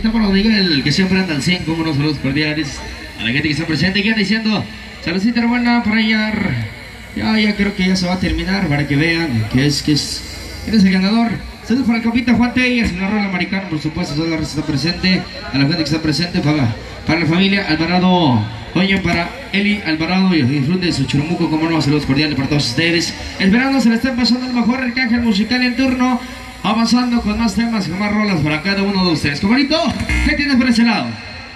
como nos diga el que siempre anda al 100, como unos saludos cordiales a la gente que está presente, que anda diciendo, saludcita hermana, para allá. Ya creo que ya se va a terminar para que vean quién es el ganador. Saludos para el compita Juan Telles, el arroz americano, por supuesto, toda la raza está presente, a la gente que está presente, para la familia Alvarado, Toño, para Eli Alvarado, y disfruten de su churumuco, como no, saludos cordiales para todos ustedes. Esperando se le estén pasando el mejor arcángel musical en turno, avanzando con más temas y más rolas para cada uno de ustedes. Comarito, ¿qué tienes por ese lado?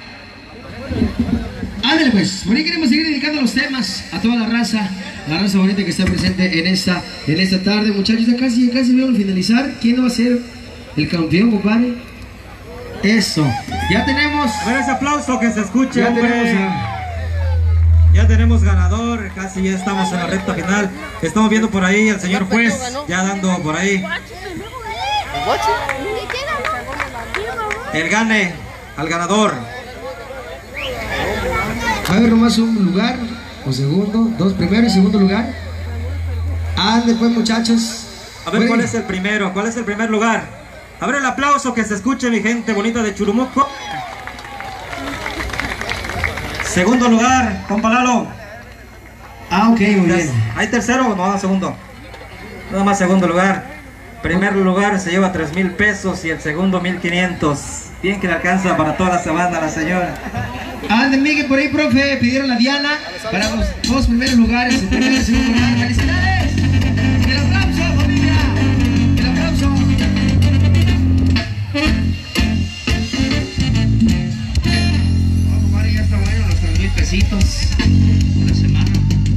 Ándale pues, por ahí queremos seguir dedicando los temas a toda la raza bonita que está presente en esta tarde, muchachos. Ya casi vamos a finalizar. ¿Quién va a ser el campeón, compadre? Eso, ya tenemos. A ver ese aplauso que se escuche, ya hombre. Ya tenemos ganador, casi ya estamos en la recta final. Estamos viendo por ahí al señor juez, ya dando por ahí el gane al ganador. A ver nomás un lugar, o segundo, dos, primero y segundo lugar. Ande pues, muchachos. A ver, ¿cuál es el primero? ¿Cuál es el primer lugar? A ver el aplauso que se escuche, mi gente bonita de Churumuco. Segundo lugar, compa Lalo. Ok, muy bien. ¿Hay tercero o no? Segundo. Nada más segundo lugar. Primer lugar se lleva 3,000 pesos y el segundo 1,500. Bien que le alcanza para toda la semana la señora. Ande Miguel por ahí, profe, pidieron la Diana para los dos primeros lugares, el primero y el segundo lugar. ¡Felicidades! ¡El aplauso, familia! ¡El aplauso! Vamos, compadre, ya está bueno los 3,000 pesitos por semana.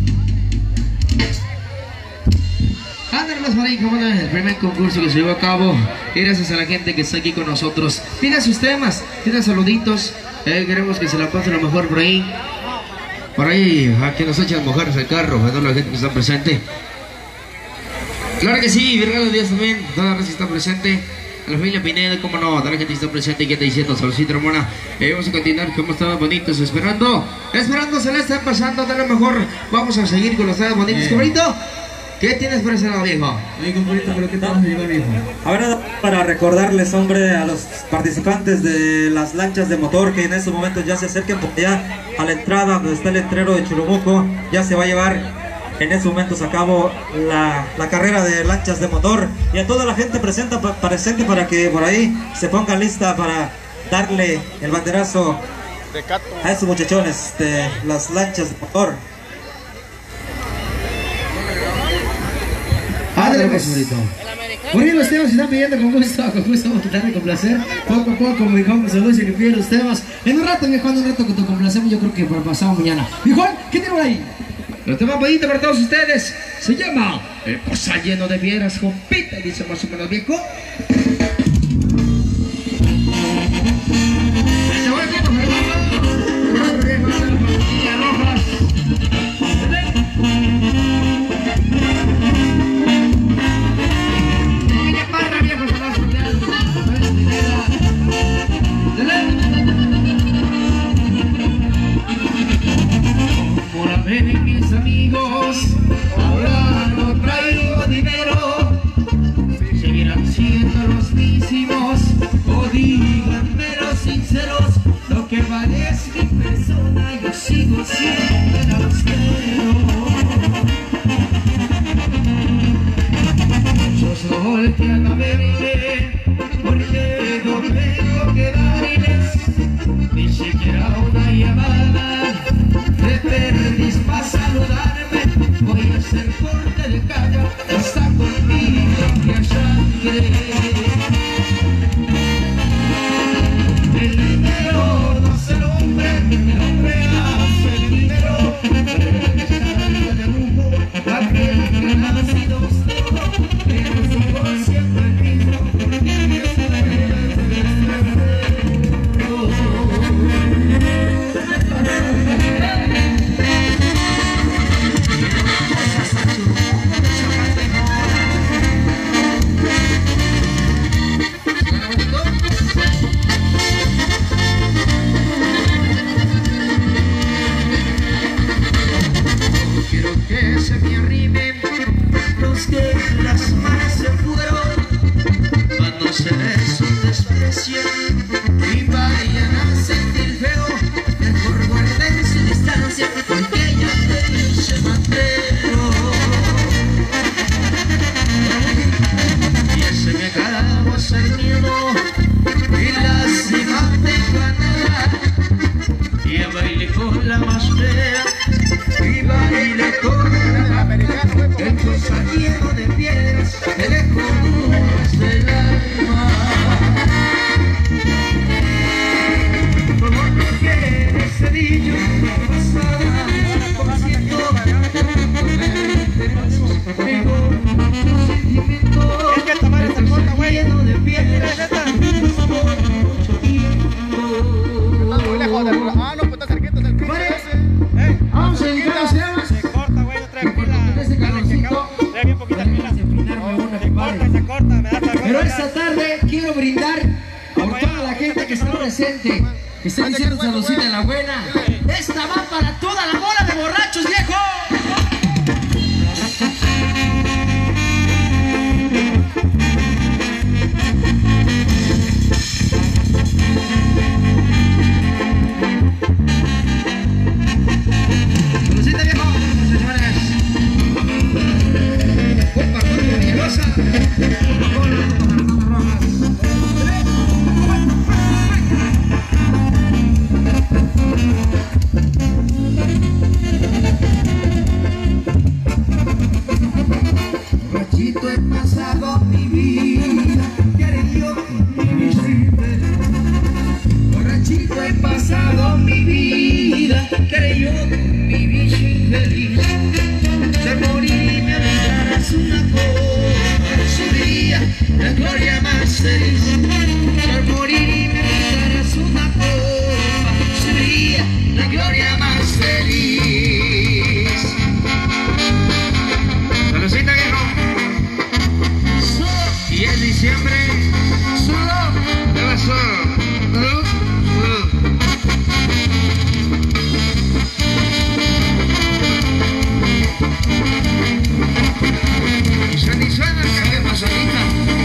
Ándanos por ahí, como el primer concurso que se llevó a cabo. Y gracias a la gente que está aquí con nosotros. Piden sus temas, piden saluditos. Queremos que se la pasen lo mejor por ahí. Por ahí, a que nos echan mojarnos el carro, a toda la gente que está presente. Claro que sí, Virgalo Díaz también, toda la raza está presente. A la familia Pineda, como no, toda la gente que está presente y que está diciendo, saludcita hermana. Vamos a continuar, como estaban bonitos, esperando se la están pasando de lo mejor. Vamos a seguir con los temas bonitos, bonito. ¿Qué tienes por ese lado, viejo? Ay, compadrito, pero ¿qué te vas a llevar, viejo? Ahora, para recordarles, hombre, a los participantes de las lanchas de motor que en estos momentos ya se acerquen, porque ya a la entrada donde está el letrero de Churumuco ya se va a llevar en estos momentos a cabo la carrera de lanchas de motor. Y a toda la gente presente para que por ahí se pongan lista para darle el banderazo a estos muchachones de las lanchas de motor. Ándale, pues, bonito. Muy bien, los temas se están pidiendo con gusto vamos a tratar de complacer. Poco a poco, como dijo, saludos y que piden los temas. En un rato, viejo, en un rato que te complacemos, yo creo que para pasado mañana. Viejo, ¿qué tiene por ahí? Los temas bonito para todos ustedes. Se llama El Pozal Lleno de Piedras, compita, dice más o menos, viejo. Mis amigos, ahora no traigo dinero, seguirán siendo los mismos, o díganme los sinceros, lo que vale es mi persona, yo sigo siendo el austero. Yo soy el que haga verme, porque no tengo que darles ni siquiera una llamada de perdiz para saludarme. Voy a hacer corte de calle, está conmigo que a sangre. El dinero no es el hombre hace el dinero. El de lujo, aquel que ha nacido solo, pero somos siempre el mismo, porque es se me arrimen los que las manos se fueron, cuando se les desprecian y para poquito. Pero esta tarde quiero brindar por toda la gente que está presente, que está diciendo saludcita de la buena. Esta va para toda la bola de borrachos, viejo. Saludcita, viejo, señores. Opa, Jorge Villalobos. Borrachito he pasado mi vida, querido vivir sin feliz. Borrachito he pasado mi vida, querido vivir sin feliz. De morir me avisarás una cosa, subiría la gloria más feliz. De morir me avisarás una cosa, subiría la gloria más feliz. Saludcita, viejo. Y es diciembre, solo, ¿qué pasó? Y suena el café más ahorita.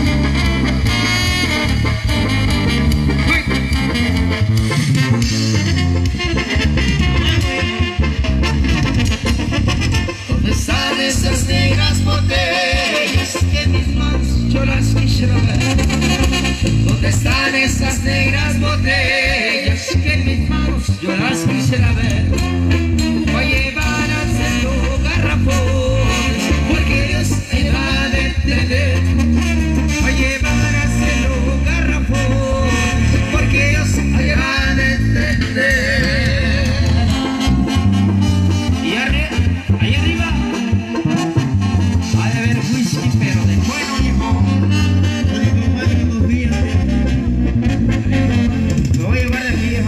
¿Dónde están esas negras botellas que en mis manos yo las quisiera ver? ¿Dónde están esas negras botellas que en mis manos yo las quisiera ver? Voy a llevar a hacerlo garrafones, porque Dios me va a detener. Voy a llevar a hacerlo garrafones, porque Dios me va a detener. Y ahí arriba ha de haber whisky, pero de bueno, viejo. Me voy a llevar de aquí, viejo.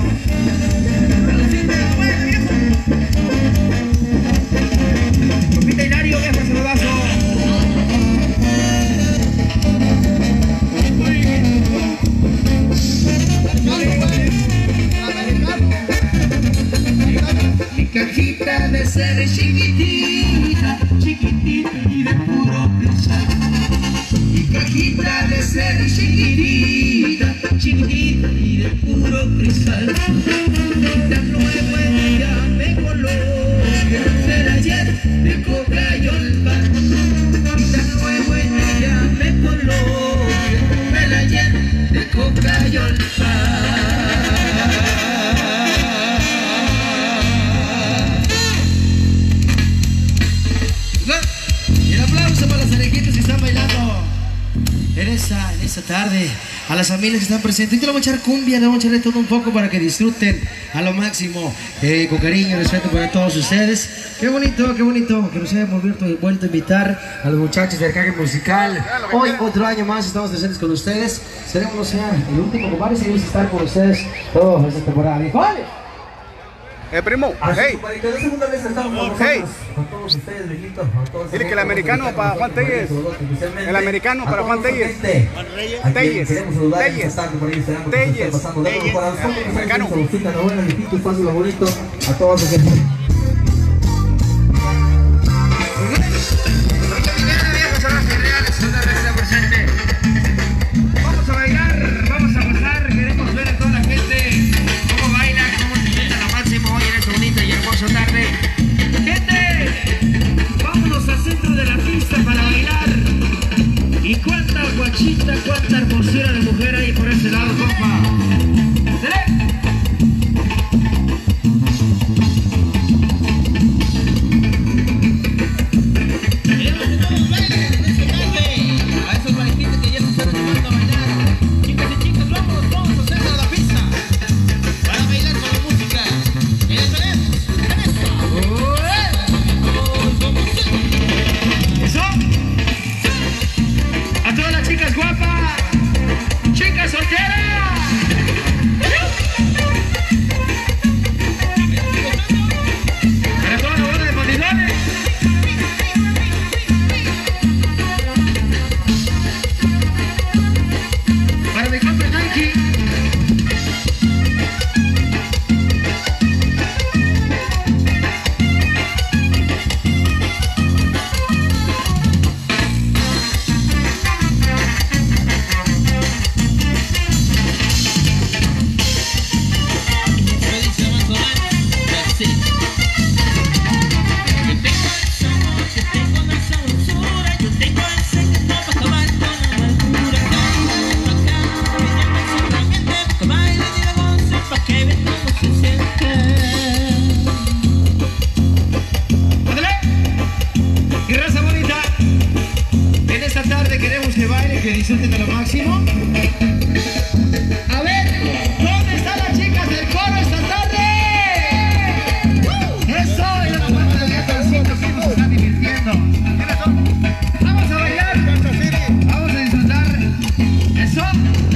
Compita Hilario, viejo, saludazo. Mi cajita de ser chiquitita, chiquitita y de puro cristal. Mi cajita de ser chiquitita, chiquitita y de puro cristal. Tan nuevo ella me coloca, del ayer de coca y olvar. Tan nuevo ella me coloca, del ayer de coca y olvar. Y el aplauso para las orejitas que están bailando en esta tarde. A las familias que están presentes, y le vamos a echar cumbia, le vamos a echarle todo un poco para que disfruten a lo máximo, con cariño y respeto para todos ustedes. Qué bonito que nos hayamos vuelto a invitar a los muchachos del Cague Musical. Hoy otro año más estamos presentes con ustedes. Seremos, no sea, el último, compadre, seguimos a estar con ustedes toda esta temporada. ¡Vale! Primo, hey. La segunda vez estamos con Hey. con todos ustedes, viejitos. Dile que el americano para Juan Telles. El americano para Juan Telles. Telles. Queremos saludar en Telles. esta tarde por ahí, esperamos que estén pasando de Telles. corazón. Americano. Saludcita, lo bueno, viejito, fácil, lo bonito. A todos los que... Vamos a bailar, vamos a pasar, queremos ver a toda la gente cómo baila, cómo se siente lo máximo hoy en esta bonita y hermosa tarde. Gente, vámonos al centro de la pista para bailar. Y cuánta guachita, cuánta hermosura de mujer hay por ese lado, compa. ¡Dale! que disfruten de lo máximo. A ver, ¿dónde están las chicas del coro esta tarde? Eso, y la parte de viejecitos que nos están divirtiendo. Vamos a bailar, vamos a disfrutar. Eso.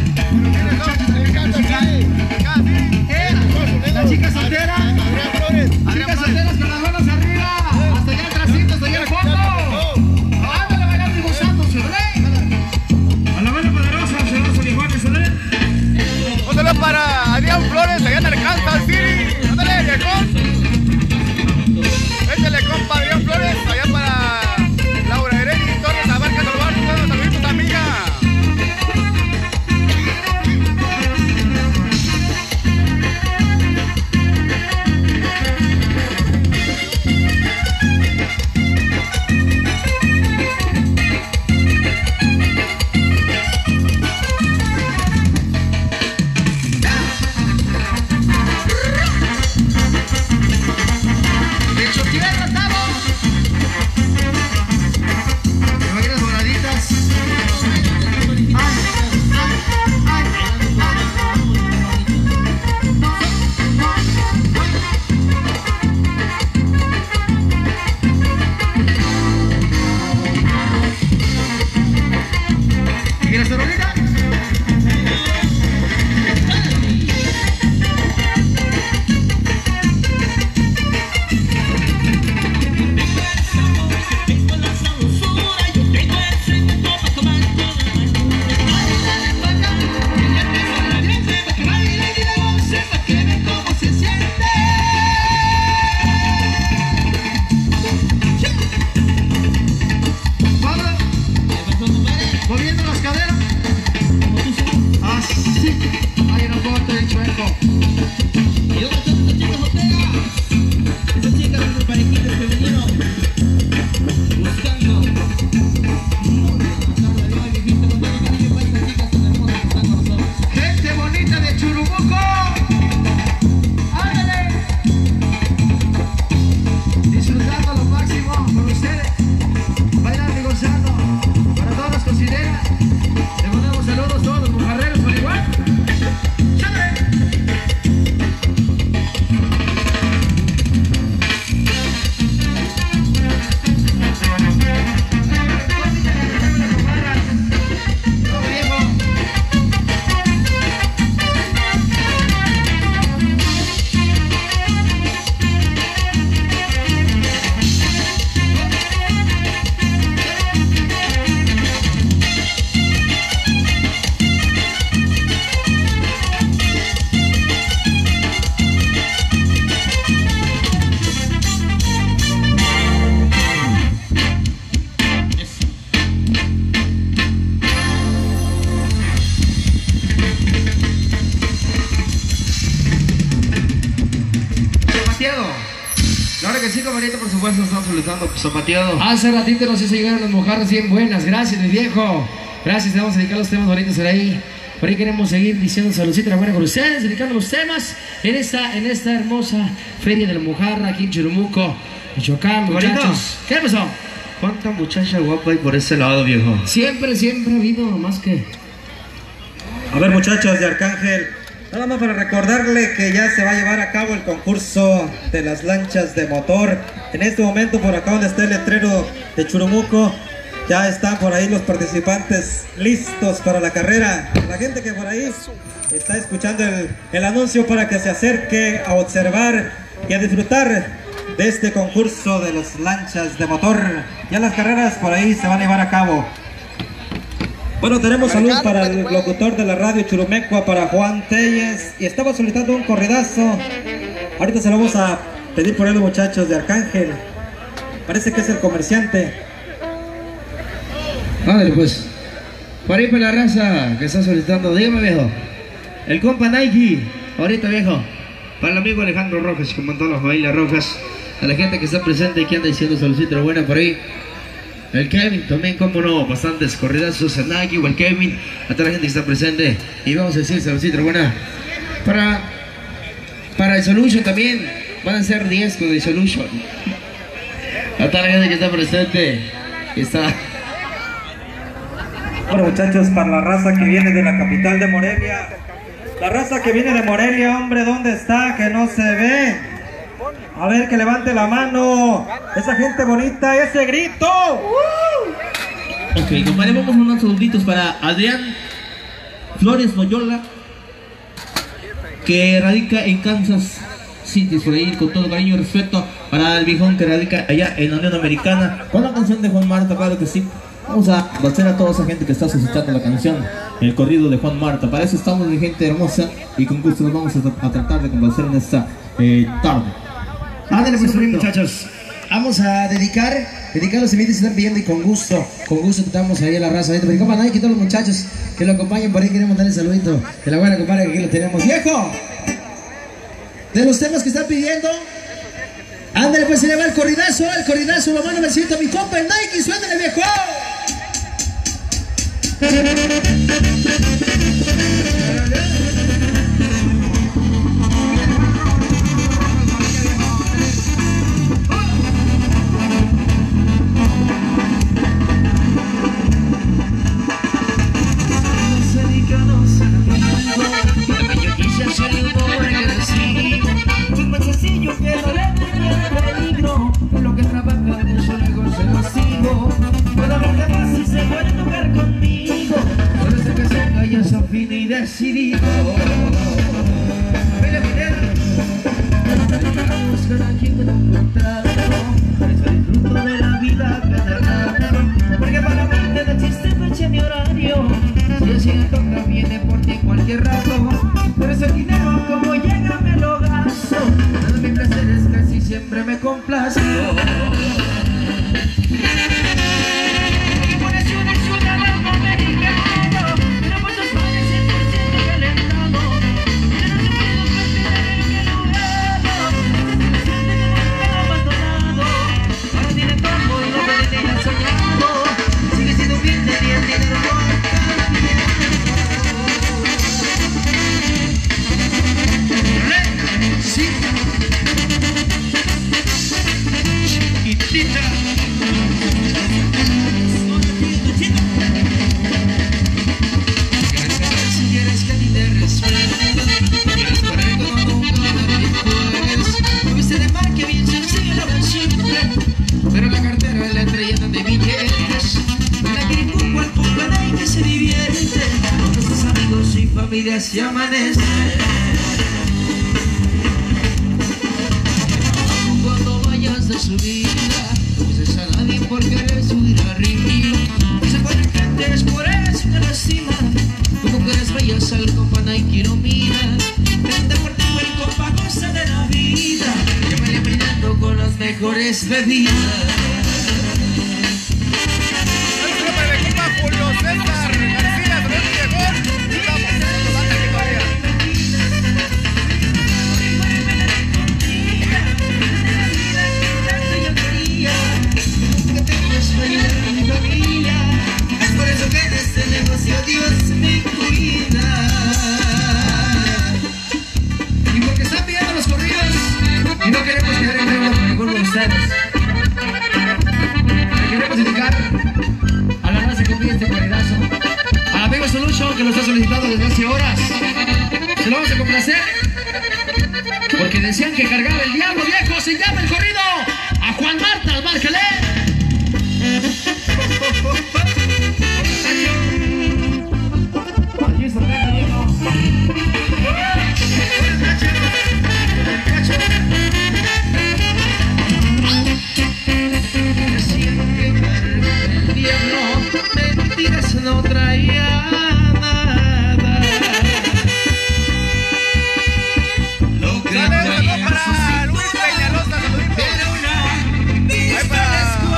Las chicas solteras. Chicas solteras con las manos arriba. Hasta allá atrásito, hasta allá al fondo. Ándale bailando y gozándose, ¿verdad? A la mano poderosa, se va a Solijuanes, ¿verdad? Un saludo para Adrián Flores, allá en el Kansas City. Ándale, viejón. Échale, compa, Adrián Flores, allá para Laura Ereni Torres, Abarca del Barrio. Saluditos, amiga. Claro que sí, compañerito, por supuesto, estamos solicitando zapateado. Hace ratito nos hizo llegar unas mojarras bien buenas. Gracias, mi viejo. Gracias, te vamos a dedicar los temas bonitos por ahí. Por ahí queremos seguir diciendo saludcita buena con ustedes, dedicando los temas en esta hermosa feria de la mojarra aquí en Churumuco, Michoacán, muchachos. ¿Qué pasó? ¿Cuánta muchacha guapa hay por ese lado, viejo? Siempre ha habido más que... A ver, muchachos de Arcángel, nada más para recordarle que ya se va a llevar a cabo el concurso de las lanchas de motor. En este momento, por acá donde está el letrero de Churumuco, ya están por ahí los participantes listos para la carrera. La gente que por ahí está escuchando el anuncio para que se acerque a observar y a disfrutar de este concurso de las lanchas de motor. Ya las carreras por ahí se van a llevar a cabo. Bueno, tenemos salud para el locutor de la radio Churumecua, para Juan Telles, y estaba solicitando un corridazo. Ahorita se lo vamos a pedir por él, muchachos de Arcángel. Parece que es el comerciante. Ándale pues, por ahí para la raza que está solicitando, dígame, viejo. El compa Nike, ahorita, viejo. Para el amigo Alejandro Rojas, como en todas las familias Rojas. A la gente que está presente y que anda diciendo saludcita buena por ahí. El Kevin también, como no, bastantes corridazos, el Nike o el Kevin, a toda la gente que está presente. Y vamos a decir saludcita buena para el Solution también. Van a ser 10 con el Solution. A toda la gente que está presente, está... Bueno, muchachos, para la raza que viene de la capital de Morelia. La raza que viene de Morelia, hombre, ¿dónde está? Que no se ve. A ver, que levante la mano. Esa gente bonita, ese grito. Ok, compadre, vamos a unos saluditos para Adrián Flores Loyola, que radica en Kansas City, por ahí, con todo cariño y respeto para el viejón que radica allá en la Unión Americana, con la canción de Juan Marta, claro que sí. Vamos a hacer a toda esa gente que está solicitando la canción, el corrido de Juan Marta. Para eso estamos, mi gente hermosa, y con gusto nos vamos a tratar de complacer en esta tarde. Ándale pues bien, muchachos. Vamos a dedicar los semillas que están pidiendo, y con gusto tratamos ahí a la raza. Pero compa, nadie, que todos los muchachos que lo acompañen por ahí, queremos darle saludito de la buena compadre, que aquí lo tenemos. ¡Viejo! De los temas que están pidiendo, ándale pues, se le va el corridazo, lo mano me siento a mi compa el Nike, suéndale, viejo. Decidido voy a buscar a quien no he encontrado, para disfruto de la vida cada rato, porque para mí no existe fecha ni horario. Si así me toca, viene por ti cualquier rato, pero ese dinero como llega me lo gasto. Todos mis placeres casi siempre me complazco. Si amanece cuando vayas de subida, no beses a nadie por querer subir arriba. Se pone gente, es por eso que lastima. Como que eres bella, sal compa Nike, no mira. Vente fuerte, buen compa, goza de la vida. Yo me le brindando con las mejores bebidas. Que lo está solicitando desde hace horas. Se lo vamos a complacer porque decían que cargaba el diablo, viejo. Se llama el corrido a Juan Marta, márcale. Decían que el diablo mentiras no traía. Para Luis Peñalosa,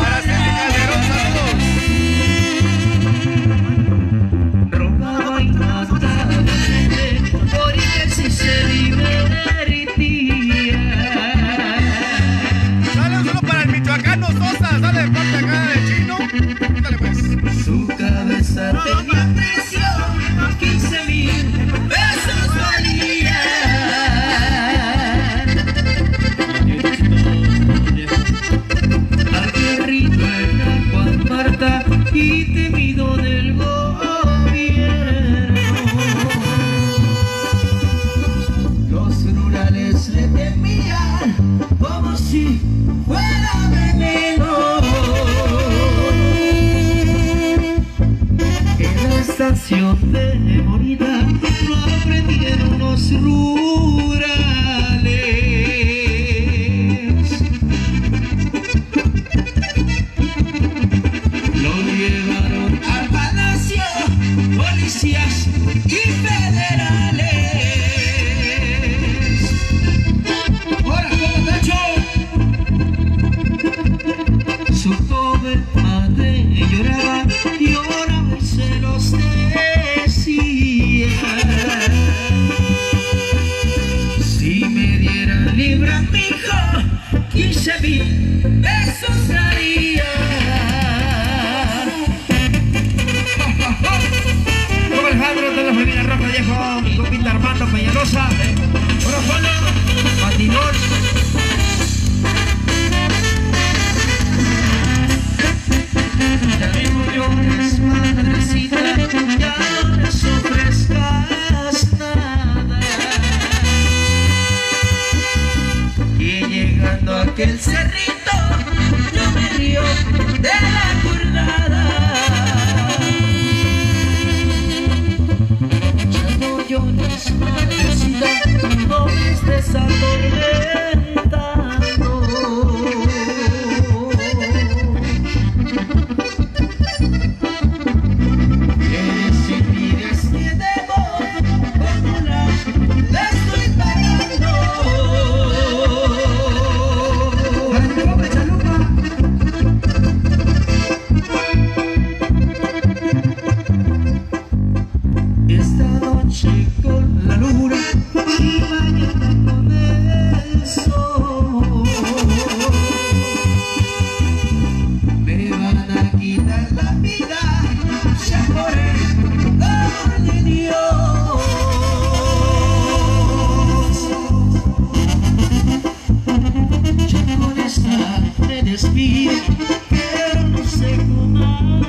lección de morirá no aprendieron los rurales. Lo llevaron al palacio policías y federales. ¡Ahora, Tacho! Su pobre madre lloraba y lloraba y se los decía. Si me dieran libras, mijo, 15,000 pesos daría. Como el padre de la familia Roja Viejo, mi compita Armando Peñalosa, Orofano, Batidor. Ya me murió madrecita, ya no me ofrezcas nada. Y llegando a aquel cerrito, yo me río de la acordada. Ya no llores, madrecita, no me estés atormentando. Eres envidia, es mi debo, como la estoy pagando. Esta noche con la luna y mañana con el sol me van a quitar la vida, ya por el amor de Dios. Ya con esta me despido, pero no sé cómo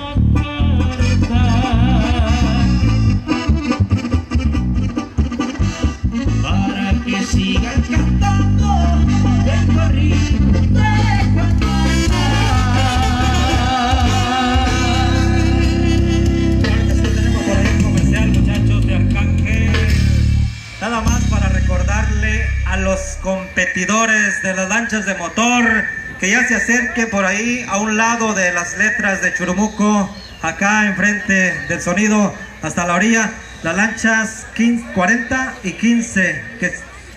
para que sigan cantando el corrido de Juan Marta. Claro que sí, tenemos por ahí un comercial, muchachos, de Arcángel. Nada más para recordarle a los competidores de las lanchas de motor que ya se acerquen por ahí a un lado de las letras de Churumuco, acá enfrente del sonido hasta la orilla. Las lanchas 40 y 15 que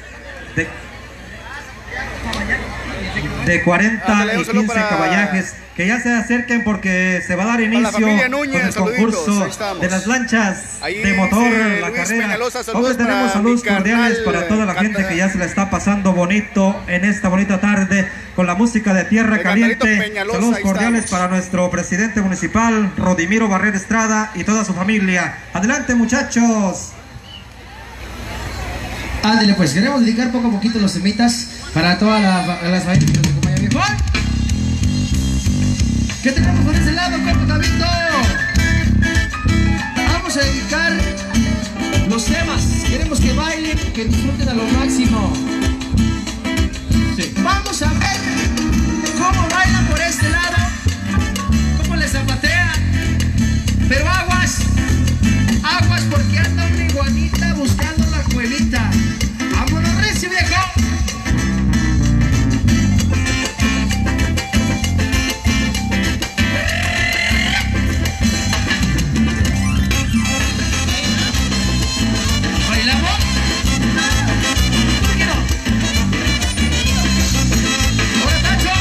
de 40 y 15 caballajes, que ya se acerquen porque se va a dar inicio con el concurso de las lanchas de motor, la carrera. Hoy tenemos saludos cordiales para toda la gente que ya se la está pasando bonito en esta bonita tarde con la música de Tierra Caliente. Saludos cordiales para nuestro presidente municipal, Rodimiro Barrera Estrada, y toda su familia. Adelante, muchachos. Ándale, pues queremos dedicar poco a poquito los temitas para todas las familias que nos acompañan. Viejo, ¿qué tenemos por ese lado, compa Cabito? Vamos a dedicar los temas. Queremos que bailen, que disfruten a lo máximo. Sí. Vamos a ver cómo bailan por este lado, cómo les zapatean. Pero aguas, aguas, porque anda una iguanita buscando la cuevita. ¡Vámonos, recio, viejo! ¿Bailamos? ¿Por qué no? ¡Ahora, Tacho!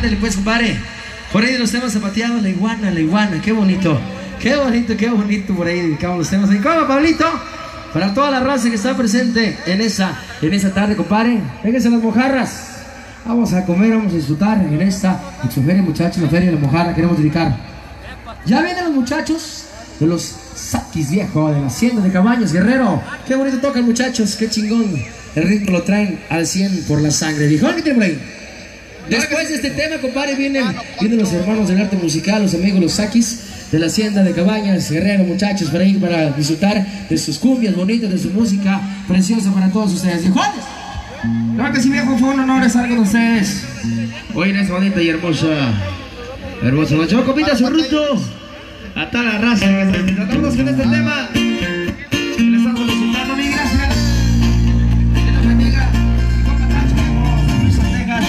Ándale pues, compadre. Por ahí de los temas zapateados, la iguana, qué bonito. Qué bonito por ahí dedicamos los temas. ¿Y cómo, Pablito? Para toda la raza que está presente en esa tarde, compadre. Vénganse las mojarras. Vamos a comer, vamos a disfrutar en esta feria, muchachos, la feria de la mojarra. Queremos dedicar. Ya vienen los muchachos de los Saquis, viejo, de la hacienda de Cabañas, Guerrero. Qué bonito tocan, muchachos, qué chingón. El ritmo lo traen al 100 por la sangre. Viejo, ¿qué tiene por ahí? Después de este tema, compadre, vienen los hermanos del arte musical, los amigos, los Saquis de la hacienda de Cabañas, Guerrero, muchachos, por ahí para disfrutar de sus cumbias bonitas, de su música preciosa para todos ustedes. ¿Viejones? Claro que sí, viejo, fue un honor estar con ustedes hoy en esta bonita y hermosa noche. Compita su ruto a toda la raza que tratamos con este tema. Le estamos solicitando mil gracias. De nuestra amiga Copa Tacho, Luis Texas.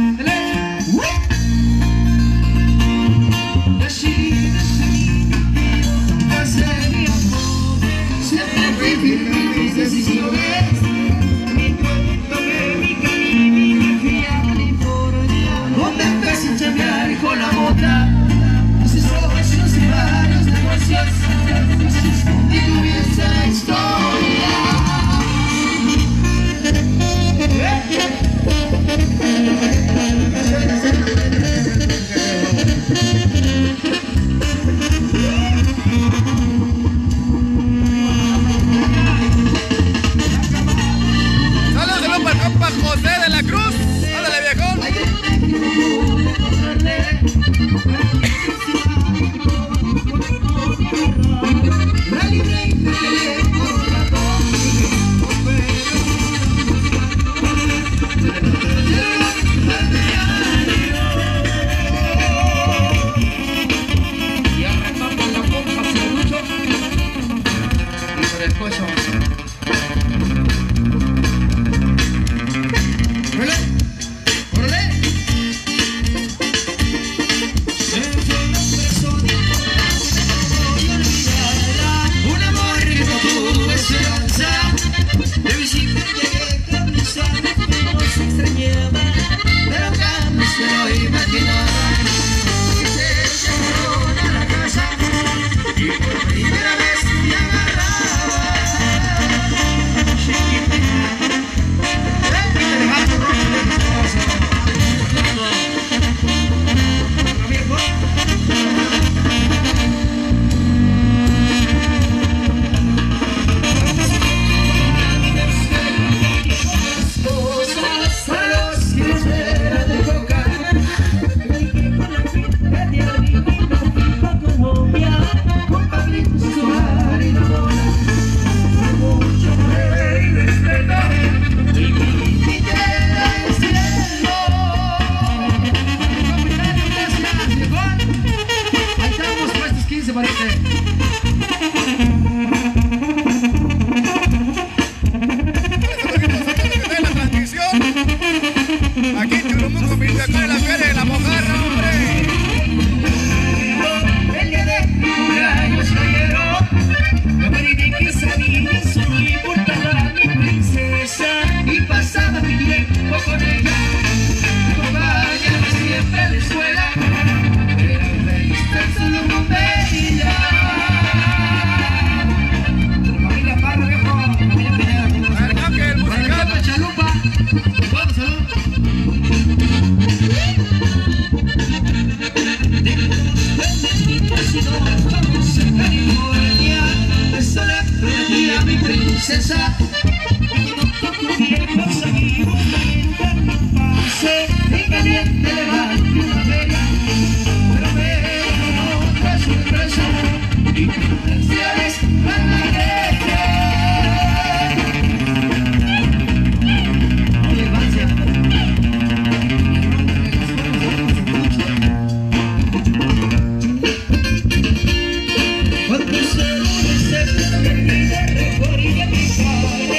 Siempre fui firme en mis decisiones. Con la bota, sus ojos y varios negocios, y comienza la historia. Saludos para el compa José de la Cruz. Ándale, viejón. Aquí en Churumuco, Michoacán, en la feria de la mojarra, hombre. El día de cumpleaños ayer, no me dije que sabía, solo importaba mi princesa. Y pasaba mi tiempo con ella, me acompañaba siempre a la escuela. Era feliz tan solo con verla. Familia Parra, viejo, familia Pineda. Arcángel musical. Chalupa. Vamos, salud. Mi princesa, los amigos pase y caliente va una vela, pero veo otra sorpresa y credenciales a la derecha. Oye, Vancia, cuando se termina recorría mi cara.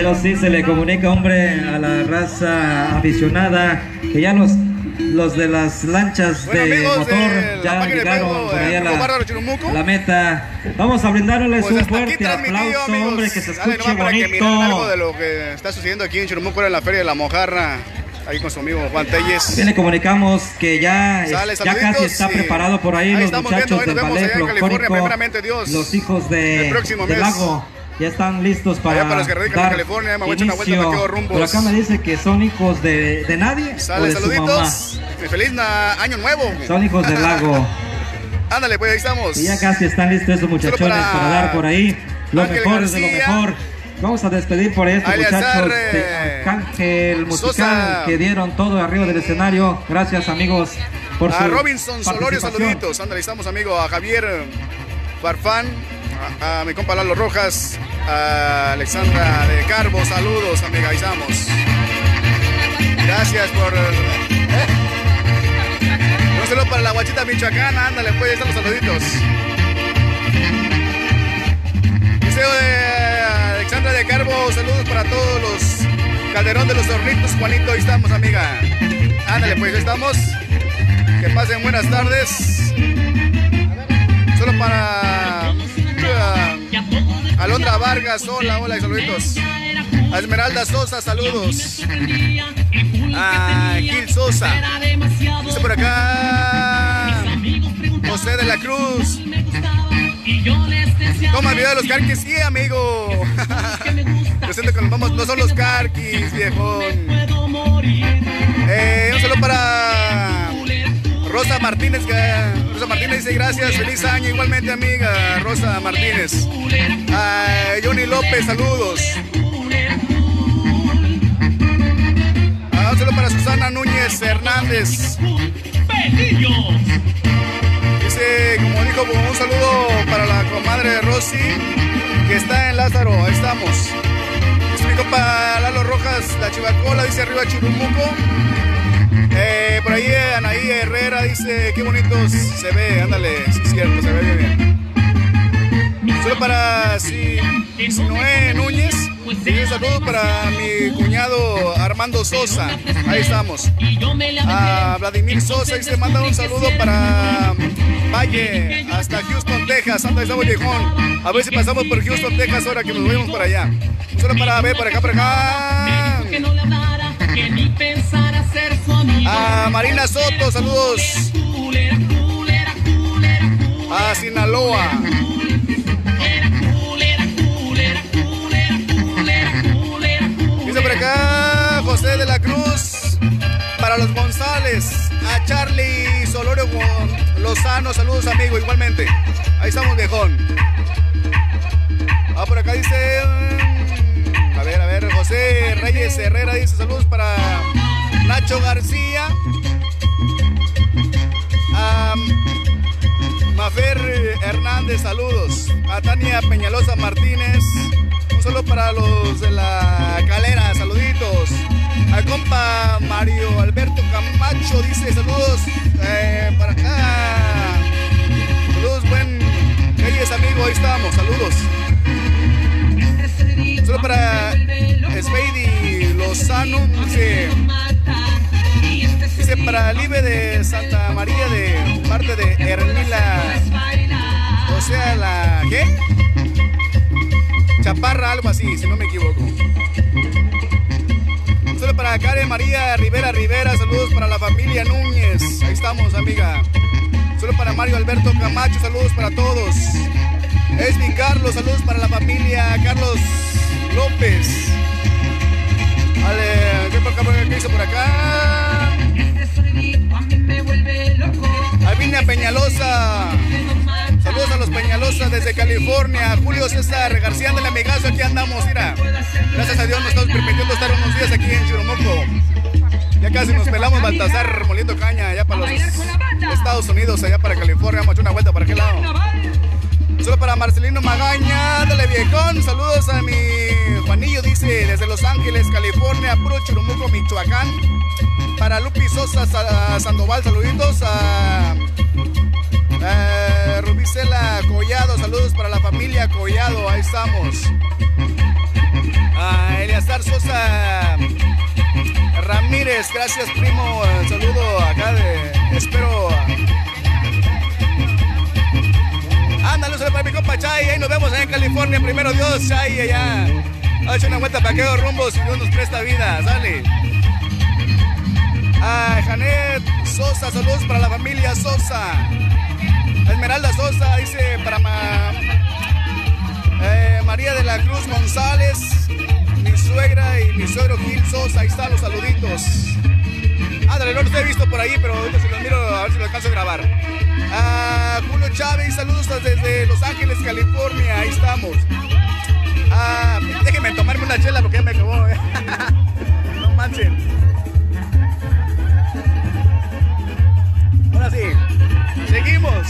Pero sí se le comunica, hombre, a la raza aficionada que ya los de las lanchas Bueno, de amigos, motor la ya página de llegaron Facebook, por ahí a Bárbaro Churumuco. la meta. Vamos a brindarles Pues un hasta aquí fuerte transmitido, aplauso, amigos. hombre, que se Dale escuche nomás para que miren algo bonito. de lo que está sucediendo aquí en Churumuco en la Feria de la Mojarra, ahí con su amigo Juan Telles. Bien, le comunicamos que ya Sale, casi saluditos, está y preparado por ahí, ahí los estamos muchachos viendo, del ahí nos ballet vemos allá en California, folclórico, primeramente Dios. los hijos El próximo del mes. lago. Ya están listos para, Allá para los que radican en dar California, me voy a echar una vuelta inicio. para aquellos rumbos. Por acá me dice que son hijos de nadie o Sale, de su mamá. saluditos. Y feliz año nuevo. Son hijos del lago. Ándale, pues ahí estamos. Y ya casi están listos esos muchachones para dar por ahí lo Ángel mejor de lo García. mejor. Vamos a despedir por estos Aliazar, muchachos de Arcángel Musical Sosa. que dieron todo arriba del escenario. Gracias, amigos, por su A Robinson Solorio, participación. saluditos. Ándale, estamos, amigo. A Javier Farfán, a mi compa Lalo Rojas, a Alexandra de Carbo, saludos, amiga. Ahí estamos. Gracias por. Un saludo para la Guachita Michoacana. Ándale, pues, ahí están los saluditos. Deseo de Alexandra de Carbo, saludos para todos los Calderón de los Hornitos. Juanito, ahí estamos, amiga. Ándale, pues, ahí estamos. Que pasen buenas tardes. Solo para Alondra Vargas, hola, hola y saluditos. A Esmeralda Sosa, saludos. A Gil Sosa. Dice por acá José de la Cruz. Toma el video de los carquis, sí, amigo. Yo siento que nos vamos, no son los carquis, viejón. Un saludo para Rosa Martínez, Rosa Martínez dice gracias, feliz año, igualmente amiga Rosa Martínez. Johnny López, saludos. Un saludo para Susana Núñez Hernández. Dice, como dijo, un saludo para la comadre de Rosy, que está en Lázaro, ahí estamos. Dice mi compa Lalo Rojas, la Chivacola, dice arriba Churumuco. Por ahí Anaí Herrera dice, qué bonito se ve, ándale, sí es cierto, se ve bien. Solo para Noé Núñez, y un saludo para mi cuñado Armando Sosa, ahí estamos. A Vladimir Sosa dice, manda un saludo para Valle, hasta Houston, Texas, anda, estamos viejón. A ver si pasamos por Houston, Texas, ahora que nos vemos por allá. Un saludo para ver, por acá. A Marina Soto, saludos. A Sinaloa. Dice por acá José de la Cruz. Para los González. A Charlie Solorio Lozano, saludos, amigo, igualmente. Ahí estamos, viejón. Por acá dice. A ver, José Reyes Herrera dice saludos para Nacho García, a Mafer Hernández, saludos, a Tania Peñalosa Martínez, un saludo para los de la Calera, saluditos, al compa Mario Alberto Camacho dice saludos para acá, saludos, buen Reyes, amigo, ahí estamos, saludos. Solo para Speedy Lozano, dice para Libre de Santa María de parte de Hermila, o sea, la ¿qué? Chaparra, algo así, si no me equivoco. Solo para Karen María Rivera, saludos para la familia Núñez, ahí estamos, amiga. Solo para Mario Alberto Camacho, saludos para todos. Esmi Carlos, saludos para la familia Carlos López. Vale, ¿qué hizo por acá? Alvinia Peñalosa, saludos a los Peñalosa desde California. Julio César García de la Amigazo, aquí andamos, mira. Gracias a Dios nos estamos permitiendo estar unos días aquí en Churumuco. Ya casi nos pelamos Baltasar moliendo caña allá para los Estados Unidos, allá para California. Vamos a echar una vuelta para aquel lado. Solo para Marcelino Magaña, dale viejón, saludos a mi Juanillo, dice, desde Los Ángeles, California, puro Churumuco, Michoacán. Para Lupi Sosa Sandoval, saluditos a Rubicela Collado, saludos para la familia Collado, ahí estamos. A Eleazar Sosa Ramírez, gracias primo, saludo acá de, espero. Ándale, para mi compa Chay, ahí nos vemos allá en California, primero Dios, Chay, allá. Ha hecho una vuelta para aquellos rumbos y Dios nos presta vida, sale. Janet Sosa, saludos para la familia Sosa. Esmeralda Sosa dice para María de la Cruz González, mi suegra y mi suegro Gil Sosa, ahí están los saluditos. Ándale, no los he visto por ahí, pero ahorita se los miro a ver si lo alcanzo a grabar. Julio Chávez, saludos desde Los Ángeles, California, ahí estamos. Déjenme tomarme una chela porque ya me acabó. No manchen. Ahora sí, seguimos.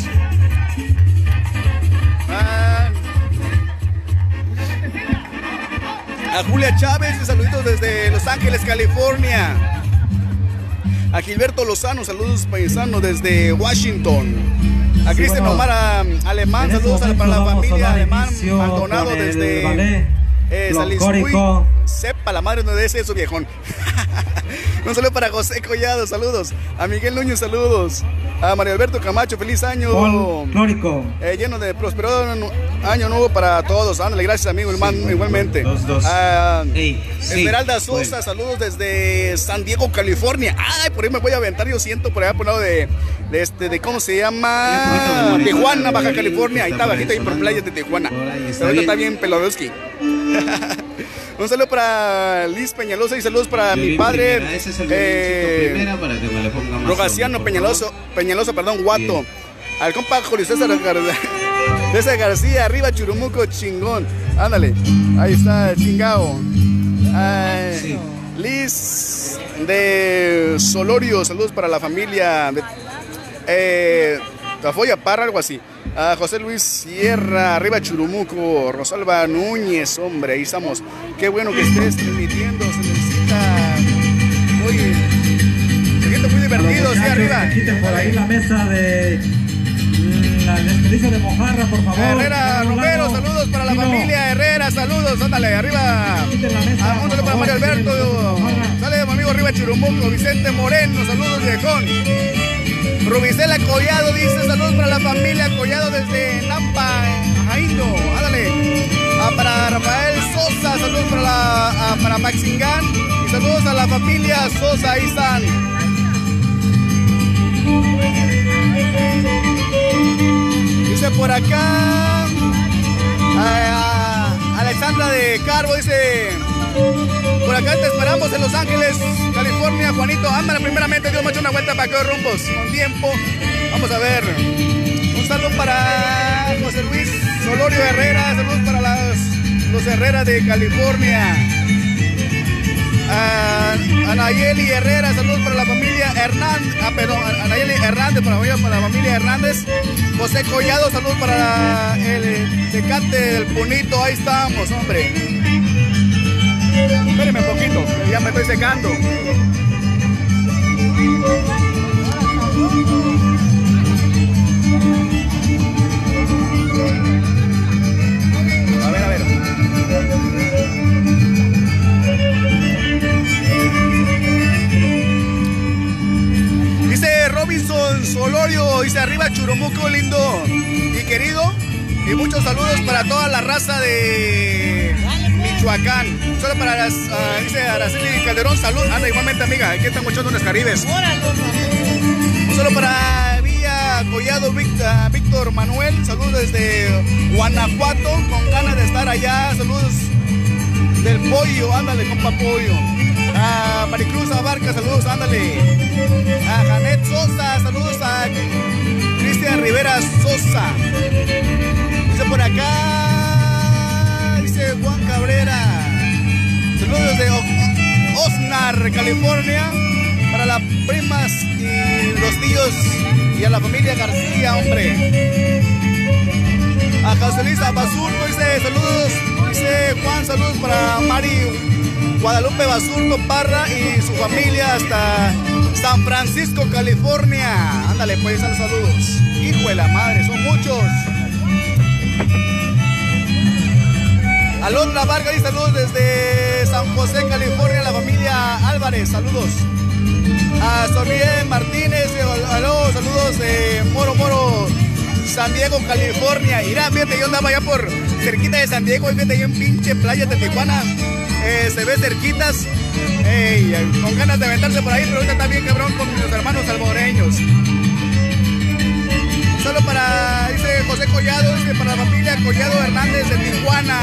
A Julia Chávez, saluditos desde Los Ángeles, California. A Gilberto Lozano, saludos paisanos desde Washington. A Sí, Cristian bueno, Omar Alemán, en este saludos para la momento familia vamos a dar Alemán, inicio Maldonado con el desde ballet Salisbury. folclórico. Sepa la madre donde es eso, viejón. Un saludo para José Collado, saludos. A Miguel Núñez, saludos. A María Alberto Camacho, feliz año. Folclórico. Lleno de próspero año nuevo para todos. Ándale, gracias amigo, igualmente. Esmeralda Sosa, saludos desde San Diego, California. Ay, por ahí me voy a aventar, yo siento por allá por el lado de ¿cómo se llama? Tijuana, Baja California. Ahí está bajito ahí por playas de Tijuana. Ahorita está bien Pelodowski. Un saludo para Liz Peñalosa y saludos para mi padre Rogaciano Peñaloso, Guato. Al compa Julio César García, arriba Churumuco, chingón. Ándale, ahí está, chingao. Liz de Solorio, saludos para la familia de Tafoya Parra, algo así. José Luis Sierra, arriba Churumuco. Rosalba Núñez, hombre, ahí estamos. Qué bueno que estés transmitiendo, se necesita. Oye, se siente muy divertido, sí, arriba. Quiten por ahí la mesa de la despedición de Mojarra, por favor. Herrera Romero, saludos para la familia Herrera, saludos, ándale, arriba. Quiten la mesa. Un saludo para Mario Alberto. Sale mi amigo arriba Churumuco. Vicente Moreno, saludos, viejón. Rubicela Collado dice saludos para la familia Collado desde Nampa, Jaino, ándale. Para Rafael Sosa, saludos para Maxingán y saludos a la familia Sosa, ahí están. Dice por acá Alexandra de Carbo, dice por acá te esperamos en Los Ángeles, California, Juanito. Ándale, primeramente Dios me ha hecho una vuelta para aquellos rumbos con tiempo. Vamos a ver. Un saludo para José Luis Solorio Herrera, saludos para los Herrera de California. Anayeli Herrera, saludos para la familia Hernández. Anayeli Hernández, para la familia Hernández. José Collado, saludos para el Tecate del Punito. Ahí estamos, hombre. Espérenme un poquito, ya me estoy secando. A ver. Dice Robinson Solorio, dice arriba Churumuco, lindo y querido. Y muchos saludos para toda la raza de Michoacán. Solo para dice Araceli Calderón, salud. Anda, igualmente amiga, aquí estamos echando unas caribes. Un solo para Villa Collado Víctor Manuel, saludos desde Guanajuato, con ganas de estar allá, saludos del pollo, ándale compa pollo. A Maricruz Abarca, saludos, ándale. A Janet Sosa, saludos a Cristian Rivera Sosa. Dice por acá, dice Juan Cabrera, saludos de Osnar, California, para las primas y los tíos y a la familia García, hombre. A José Luis Basurto, dice saludos, dice Juan, saludos para Mario Guadalupe Basurto Parra y su familia hasta San Francisco, California. Ándale, pues, a los saludos. Hijo de la madre, son muchos. Alondra Vargas y saludos desde San José, California, la familia Álvarez, saludos. A Sonia Martínez, saludos de Moro, San Diego, California. Irá, fíjate, yo andaba allá por cerquita de San Diego, fíjate, ahí en pinche playa de Tijuana. Se ve cerquitas, con ganas de aventarse por ahí, pero ahorita está bien cabrón con mis hermanos salvadoreños. Solo para, dice José Collado, dice para la familia Collado Hernández de Tijuana.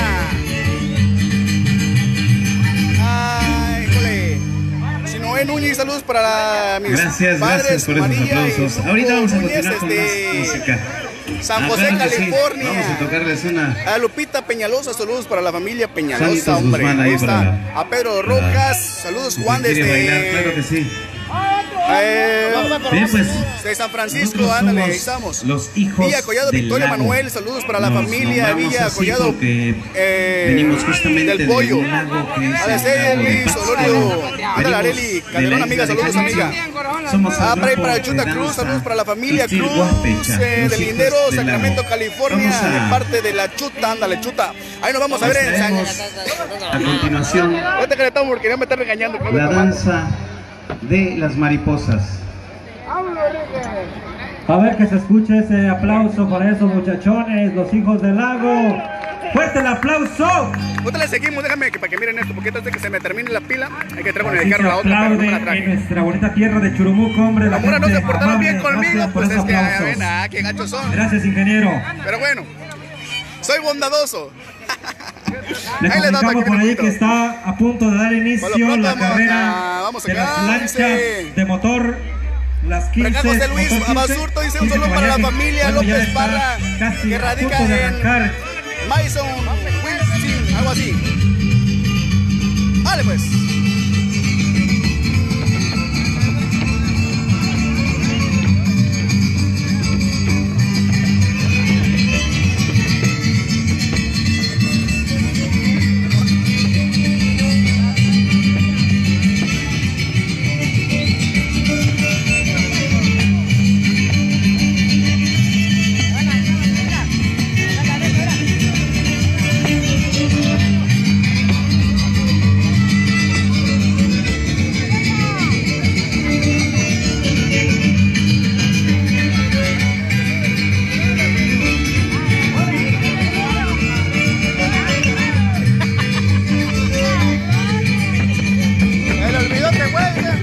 Ay, híjole. Sinoé Núñez, saludos para mis padres. Gracias por esos María aplausos. Ahorita vamos a continuar con más música. San José, California. Sí. Vamos a tocarles una. A Lupita Peñalosa, saludos para la familia Peñalosa, Santos hombre. Guzmán, Ahí ahí está. para A Pedro Rojas, saludos Juan ¿Quiere bailar? desde Claro que sí. Bien, pues, de San Francisco, nosotros ándale, somos ahí estamos. los hijos Villa Collado, del Victoria lago. Manuel, saludos para la Nos familia nombramos Villa así Collado. porque venimos justamente del pollo. de un lago que es A la el serie lago de Luis Pátzcuaro. Olorio, ándale, Venimos Areli de Calderón, la amiga, isla de saludos, Jalisco. amiga. Somos el Para grupo el Chuta de Cruz, danza saludos para la familia Isil Cruz Huaspecha, del los hijos Lindero, del Sacramento, lago. California, Vamos a- de parte de la Chuta, ándale, Chuta. Ahí nos vamos a ver en San... Estaremos a continuación Ahorita que le estamos porque ya me está regañando. que no me La tomando. danza de las mariposas. A ver que se escuche ese aplauso para esos muchachones, los hijos del lago. ¡Fuerte el aplauso! Ahorita le seguimos, déjame que para que miren esto, porque antes de que se me termine la pila, hay que traer con Así el carro se la otra, pero no me la aplaude en traje. nuestra bonita tierra de Churumuco, hombre. Las muras no se portaron amable, bien conmigo, gracias por pues es esos que, aplausos. ven, qué gachos son. Gracias, ingeniero. Pero bueno, soy bondadoso. Les Ahí les va para comunicamos que por ahí miren que un poquito. está a punto de dar inicio Por lo pronto la vamos carrera acá, vamos de acá, las lanchas dice- de motor, las 15. Por acá José Luis motor 15, Abasurto dice un 15 saludo para la caballos. familia Bueno, ya López está Parra, casi que a radica punto de en arrancar. Mason, Wilson, algo así. Dale pues. El olvidó que huele.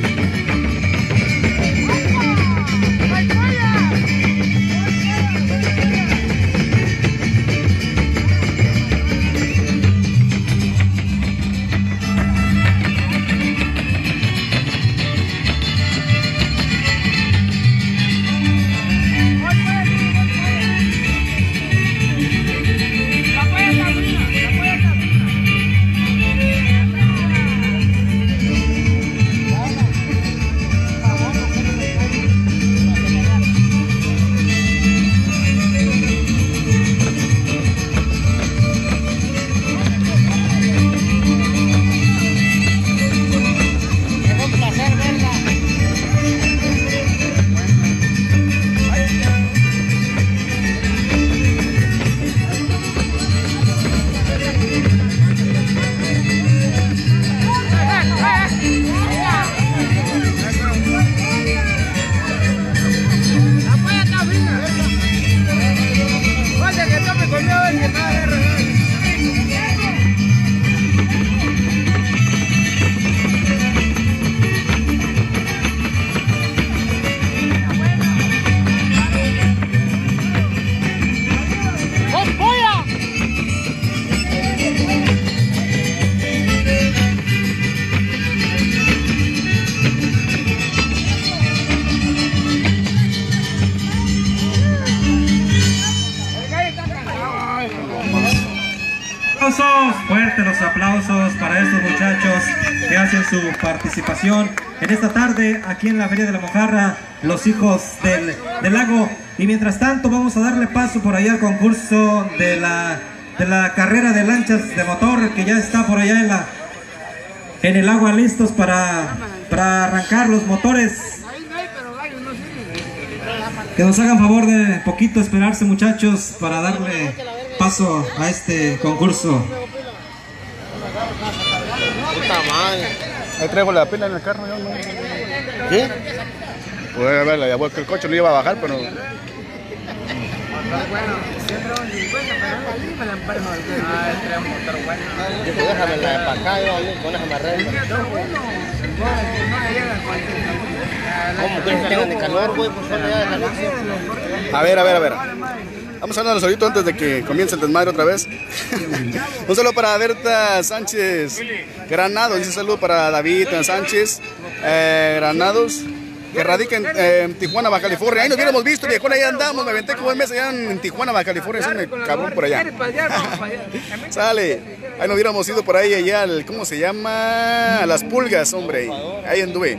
Aplausos, fuertes los aplausos para estos muchachos que hacen su participación en esta tarde aquí en la Feria de la Mojarra, los hijos del lago. Y mientras tanto vamos a darle paso por allá al concurso de la carrera de lanchas de motor que ya está por allá en el agua listos para arrancar los motores. Que nos hagan favor de poquito esperarse, muchachos, para darle paso a este concurso. Ahí traigo la pila en el carro, yo no. ¿Qué? Pues a ver, ya que el coche lo iba a bajar, pero. Déjame la de para acá, yo déjame arreglar. ¿Cómo que tengan de calor, güey? Pues solo ya de calor. A ver. Vamos a hablar solito antes de que comience el desmadre otra vez. Un saludo para Berta Sánchez Granados. Dice saludo para David Sánchez Granados, que radica en Tijuana, Baja California. Ahí nos hubiéramos visto, viejón, ahí andamos. Me aventé como un mes allá en Tijuana, Baja California. Es un cabrón por allá. Sale. Ahí nos hubiéramos ido por ahí allá al, ¿cómo se llama? A Las Pulgas, hombre. Ahí anduve.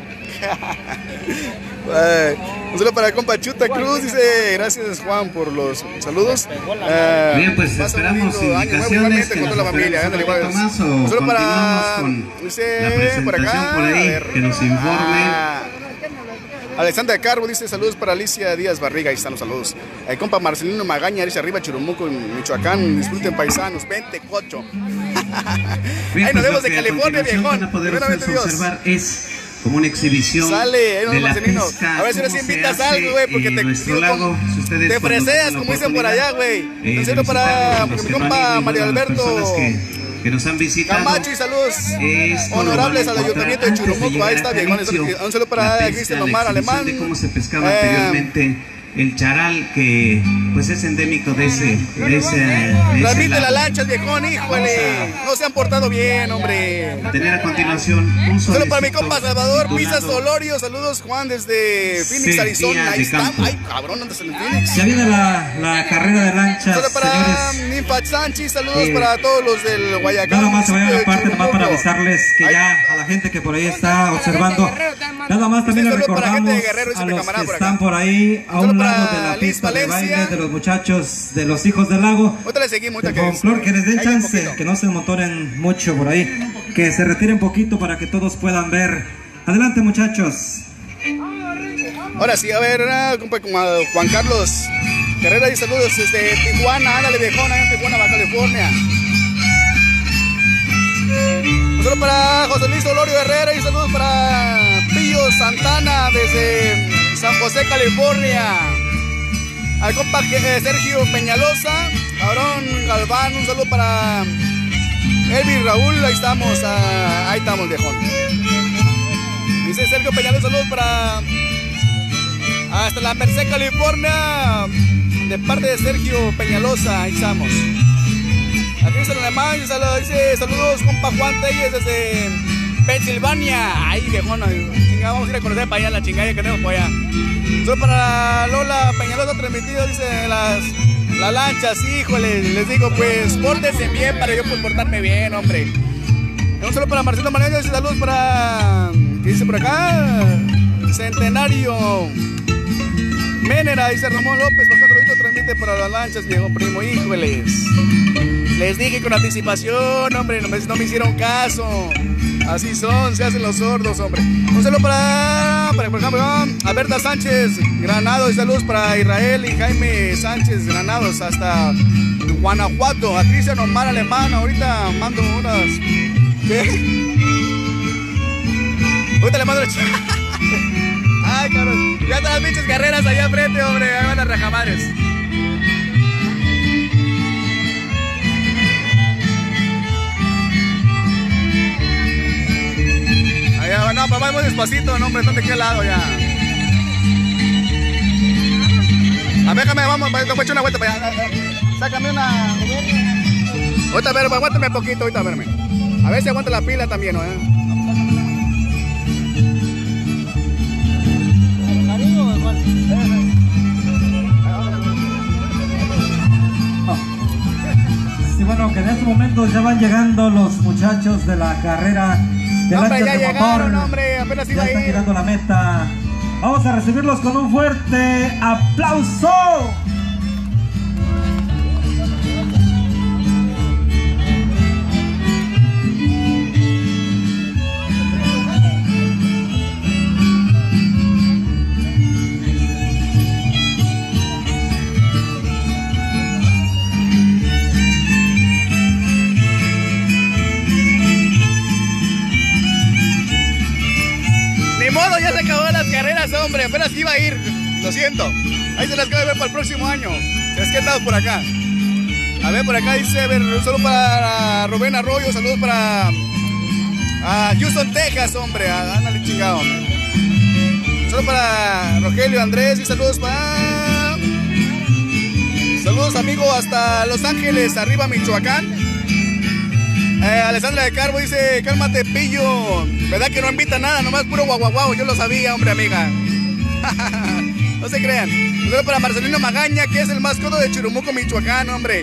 Un saludo para el compa Chuta Cruz, dice gracias Juan por los saludos. Bien, pues esperamos indicaciones que nos familia. un poquito más o continuamos con la presentación por ahí, que nos informen. Alexandra Carbo dice saludos para Alicia Díaz Barriga, ahí están los saludos. El compa Marcelino Magaña dice arriba Churumuco, en Michoacán, disfruten paisanos, 28. Bien, ahí nos pues vemos de California, viejón. Van a poder ustedes observar es como una exhibición de la pesca. A ver si nos invitas algo, güey, porque te freseas, como dicen por allá, güey. Un saludo para mi compa Mario Alberto que nos han visitado. Camacho y saludos honorables al ayuntamiento de Churumuco. Ahí está, bien. Un saludo para Cristian Omar Alemán. De cómo se pescaba anteriormente el charal, que pues es endémico de ese transmite la lancha, el viejón, híjole. No se han portado bien, hombre. Tener a continuación un saludo para mi compa Salvador Pisas Solorio. Saludos, Juan, desde Phoenix, Arizona. Ahí está. Ay, cabrón, andas en Phoenix. Ya viene la carrera de lanchas. Saludos para Ninfa Sánchez. Saludos para todos los del Guayacán. Nada más se vayan a la parte, nomás para avisarles que ya a la gente que por ahí está observando. Nada más también les recordamos a los que están por ahí a un lado de la pista de baile de los muchachos de los Hijos del Lago. Ahorita le seguimos, de folclor, que les den chance, que no se amontonen mucho por ahí, que se retiren poquito para que todos puedan ver. Adelante, muchachos. Ahora sí, a ver, Juan Carlos Carrera y saludos desde Tijuana. Ándale, viejona, en Tijuana, Baja California. Un saludo para José Luis Olorio Herrera y saludos para Pillo Santana desde San José, California. Al compa Sergio Peñalosa, Aarón Galván, un saludo para Elvi Raúl, ahí estamos, viejón. Dice Sergio Peñalosa, saludos para hasta la Merced, California, de parte de Sergio Peñalosa, ahí estamos. Aquí dice el alemán, dice saludos compa Juan Telles desde Pensilvania. Ay, viejón, chingada, vamos a ir a conocer para allá la chingada que tenemos por allá. Soy para Lola Peñalosa transmitido, dice las lanchas, híjole, les digo pues, pórtense bien para yo pues portarme bien, hombre. Un saludo para Marcelo Maneño, dice saludos para, ¿qué dice por acá? Centenario Menera, dice Ramón López, Baja Saludito transmite para las lanchas, viejo primo, híjoles. Les dije con anticipación, hombre, no me hicieron caso. Así son, se hacen los sordos, hombre. Un saludo para por ejemplo, a Berta Sánchez Granados, y saludos para Israel y Jaime Sánchez Granados hasta Guanajuato. A Cristian Omar Alemán, ahorita mando unas... ¿Qué? Ahorita le mando... Ay, cabrón, ya están las pinches carreras allá enfrente, hombre, ahí van las rajamadres. No, pero vamos despacito, no, hombre, están de aquí al lado ya. A ver, déjame, vamos, voy a echar una vuelta para allá. Sácame una... Ahorita, a ver, aguántame poquito, ahorita, a verme. A ver si aguanta la pila también, ¿no? Sí, bueno, que en estos momentos ya van llegando los muchachos de la carrera de lanchas ya de llegaron, motor. hombre, apenas iba ya están a ir. llegando a la meta. Vamos a recibirlos con un fuerte aplauso. carreras, hombre. Apenas iba a ir. Lo siento. Ahí se las queda ver para el próximo año. Se les queda por acá. A ver, por acá dice, a ver, un saludo para Rubén Arroyo, saludos para Houston, Texas, hombre. Ándale, chingado, hombre. Saludos para Rogelio Andrés y saludos para... Saludos, amigo, hasta Los Ángeles, arriba, Michoacán. Alessandra de Carbo dice, cálmate, pillo. ¿Verdad que no invita nada? Nomás puro guau. Yo lo sabía, hombre, amiga. No se crean. Saludos para Marcelino Magaña, que es el mascoto de Churumuco, Michoacán, hombre.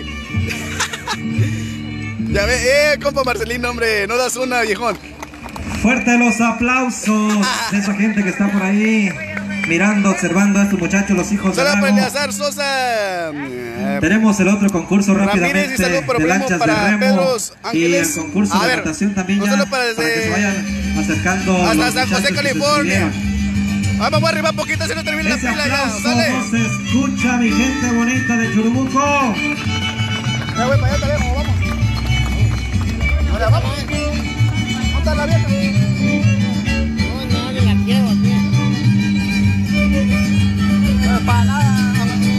Ya ve, compa Marcelino, hombre, no das una, viejón. Fuerte los aplausos de esa gente que está por ahí mirando, observando a estos muchachos, los hijos de Saludos para Lago. Eleazar Sosa. Tenemos el otro concurso Ramírez, rápidamente y saludos de lanchas para de remo Pedro y el Ángeles. concurso de natación también ya, para que se vayan acercando hasta los San José, muchachos que se California. inscribieron. Vamos arriba poquito, si no termina la Ese fila ya. aplauso Sale. no se escucha, mi gente bonita de Churumuco. Ya voy para allá, también, vamos. Ahora vamos. ¿Dónde está la vieja? No, la quiero aquí. No, para nada.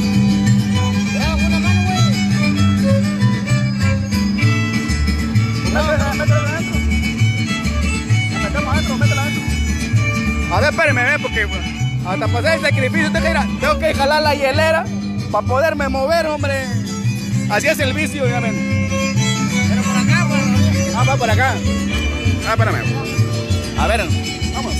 Una mano, güey. Métela adentro. La metemos adentro, métela adentro. A ver, espérenme, porque hasta pasar el sacrificio tengo que jalar la hielera para poderme mover, hombre. Así es el vicio, ya ven. Pero por acá, güey. Va por acá. Espérame. A ver, vamos.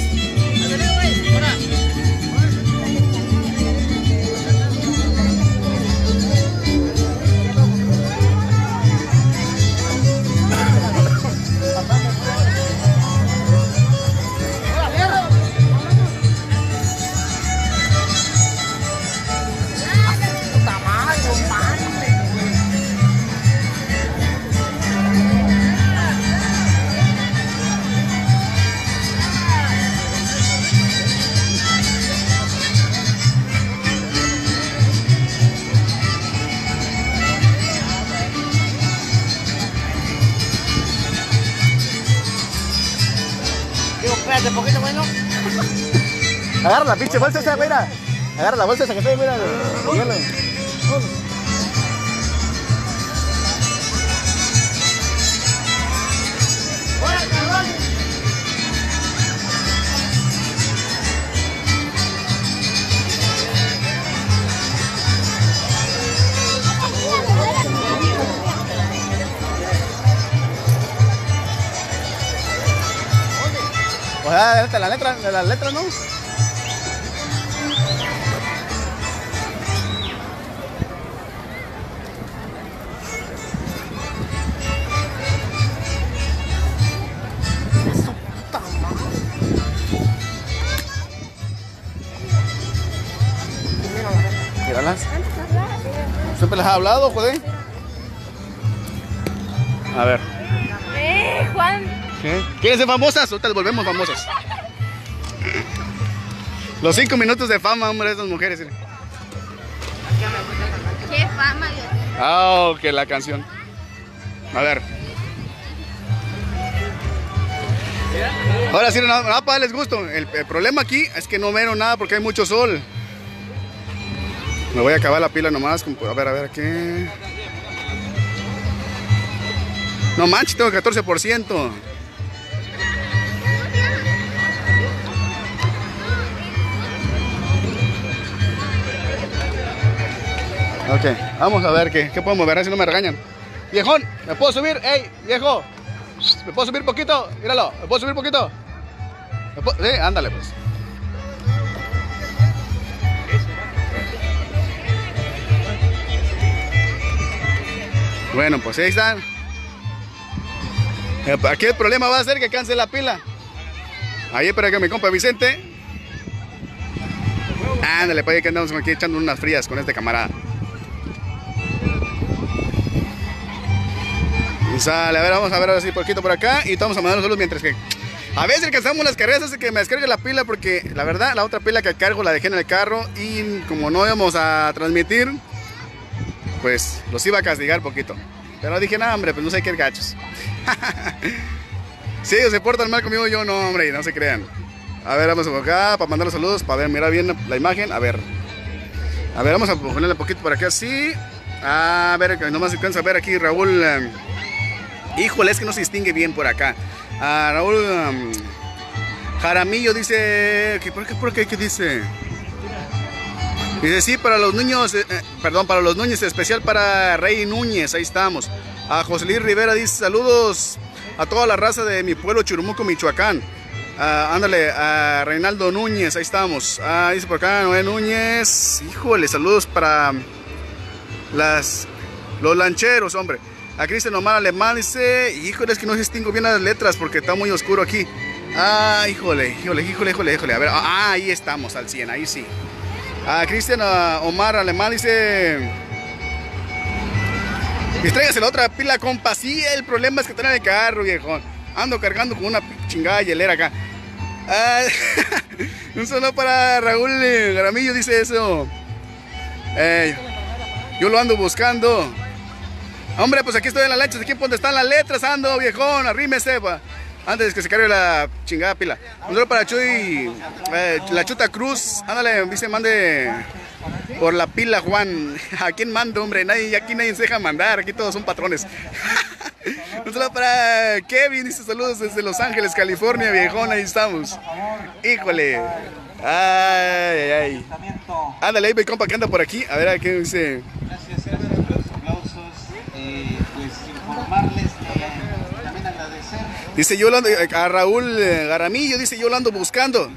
Espérate, poquito, bueno. Agarra la pinche bolsa esa, mira. Agarra la bolsa esa que está ahí, mira. Hielo. Pues la letra, ¿no? Míralas. Siempre les ha hablado, joder. A ver. Juan. ¿Qué? ¿Quieren ser famosas? Ahorita les volvemos famosas. Los 5 minutos de fama, hombre, de estas mujeres. Qué fama, Dios. Ah, que la canción. A ver. Ahora sí, nada para darles gusto. El problema aquí es que no veo nada porque hay mucho sol. Me voy a acabar la pila nomás. A ver, aquí. No manches, tengo 14%. Ok, vamos a ver qué podemos ver, si no me regañan. Viejón, ¿me puedo subir? ¡Ey, viejo! ¿Me puedo subir poquito? Míralo, ¿me puedo subir poquito? Sí, ándale pues. Bueno, pues ahí están. Aquí el problema va a ser que canse la pila. Ahí espera que mi compa Vicente. Ándale, pues ahí que andamos aquí echando unas frías con este camarada. Sale, a ver, vamos a ver así poquito por acá y vamos a mandar los saludos mientras que a veces alcanzamos las carreras, hace que me descargue la pila porque la verdad la otra pila que cargo la dejé en el carro y como no íbamos a transmitir, pues los iba a castigar poquito. Pero dije, no, hombre, pues no sé qué gachos. Si ellos se portan mal conmigo, yo no, hombre, no se crean. A ver, vamos acá para mandar los saludos, para ver, mira bien la imagen. A ver, vamos a ponerle un poquito por aquí así. A ver, nomás alcanza a ver aquí Raúl. Híjole, es que no se distingue bien por acá. Raúl Jaramillo dice, ¿por qué dice? Dice, sí, para los niños, para los Núñez, especial para Rey Núñez, ahí estamos. A José Luis Rivera dice, saludos a toda la raza de mi pueblo Churumuco, Michoacán. Ándale, a Reinaldo Núñez, ahí estamos. Dice por acá, Noé Núñez, híjole, saludos para los lancheros, hombre. A Cristian Omar Alemán dice, híjole, es que no distingo bien las letras porque está muy oscuro aquí. Híjole. A ver, ahí estamos al 100, ahí sí. A Cristian Omar Alemán dice, distráigase la otra pila, compa. Sí, el problema es que trae el carro, viejo. Ando cargando con una chingada hielera acá. Un saludo para Raúl Garamillo, dice eso. Yo lo ando buscando. Hombre, pues aquí estoy en la lancha, aquí donde están las letras, ando, viejón, arrímese, pa. Antes que se cargue la chingada pila. Un saludo para Chuy, la Chuta Cruz, ándale, dice, mande por la pila, Juan. ¿A quién mando, hombre? Aquí nadie se deja mandar, aquí todos son patrones. Un saludo para Kevin, dice, saludos desde Los Ángeles, California, viejón, ahí estamos. Híjole. Ay. Ándale, ahí mi compa que anda por aquí, a ver, ¿qué dice? Gracias, los aplausos, pues informarles que también agradecer. Dice, yo a Raúl Garamillo, dice, yo lo ando buscando.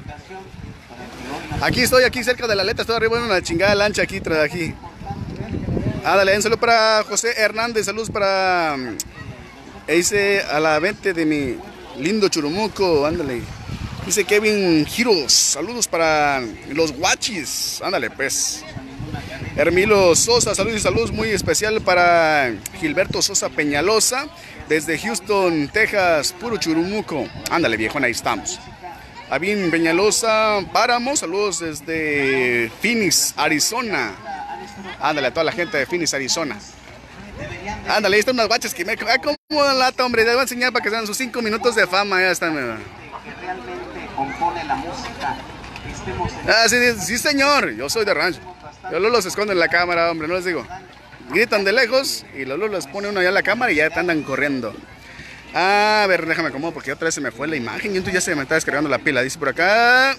Aquí estoy, aquí cerca de la aleta, estoy arriba en una chingada lancha aquí, tras aquí. Ándale, un saludo para José Hernández, saludos para, dice, a la 20 de mi lindo Churumuco, ándale. Dice Kevin Giros, saludos para los guachis, ándale pues. Hermilo Sosa, saludos muy especial para Gilberto Sosa Peñalosa, desde Houston, Texas, puro Churumuco. Ándale viejón, ahí estamos. Avín Peñalosa Páramo, saludos desde Phoenix, Arizona. Ándale a toda la gente de Phoenix, Arizona. Ándale, ahí están unas guachas que me... como lata, hombre, les voy a enseñar para que sean sus 5 minutos de fama, ya están. Compone la música. Sí, señor, yo soy de rancho. Los lolos se esconden en la cámara, hombre, no les digo. Gritan de lejos y los lolos pone uno allá en la cámara y ya te andan corriendo. A ver, déjame acomodo porque otra vez se me fue la imagen y entonces ya se me está descargando la pila. Dice por acá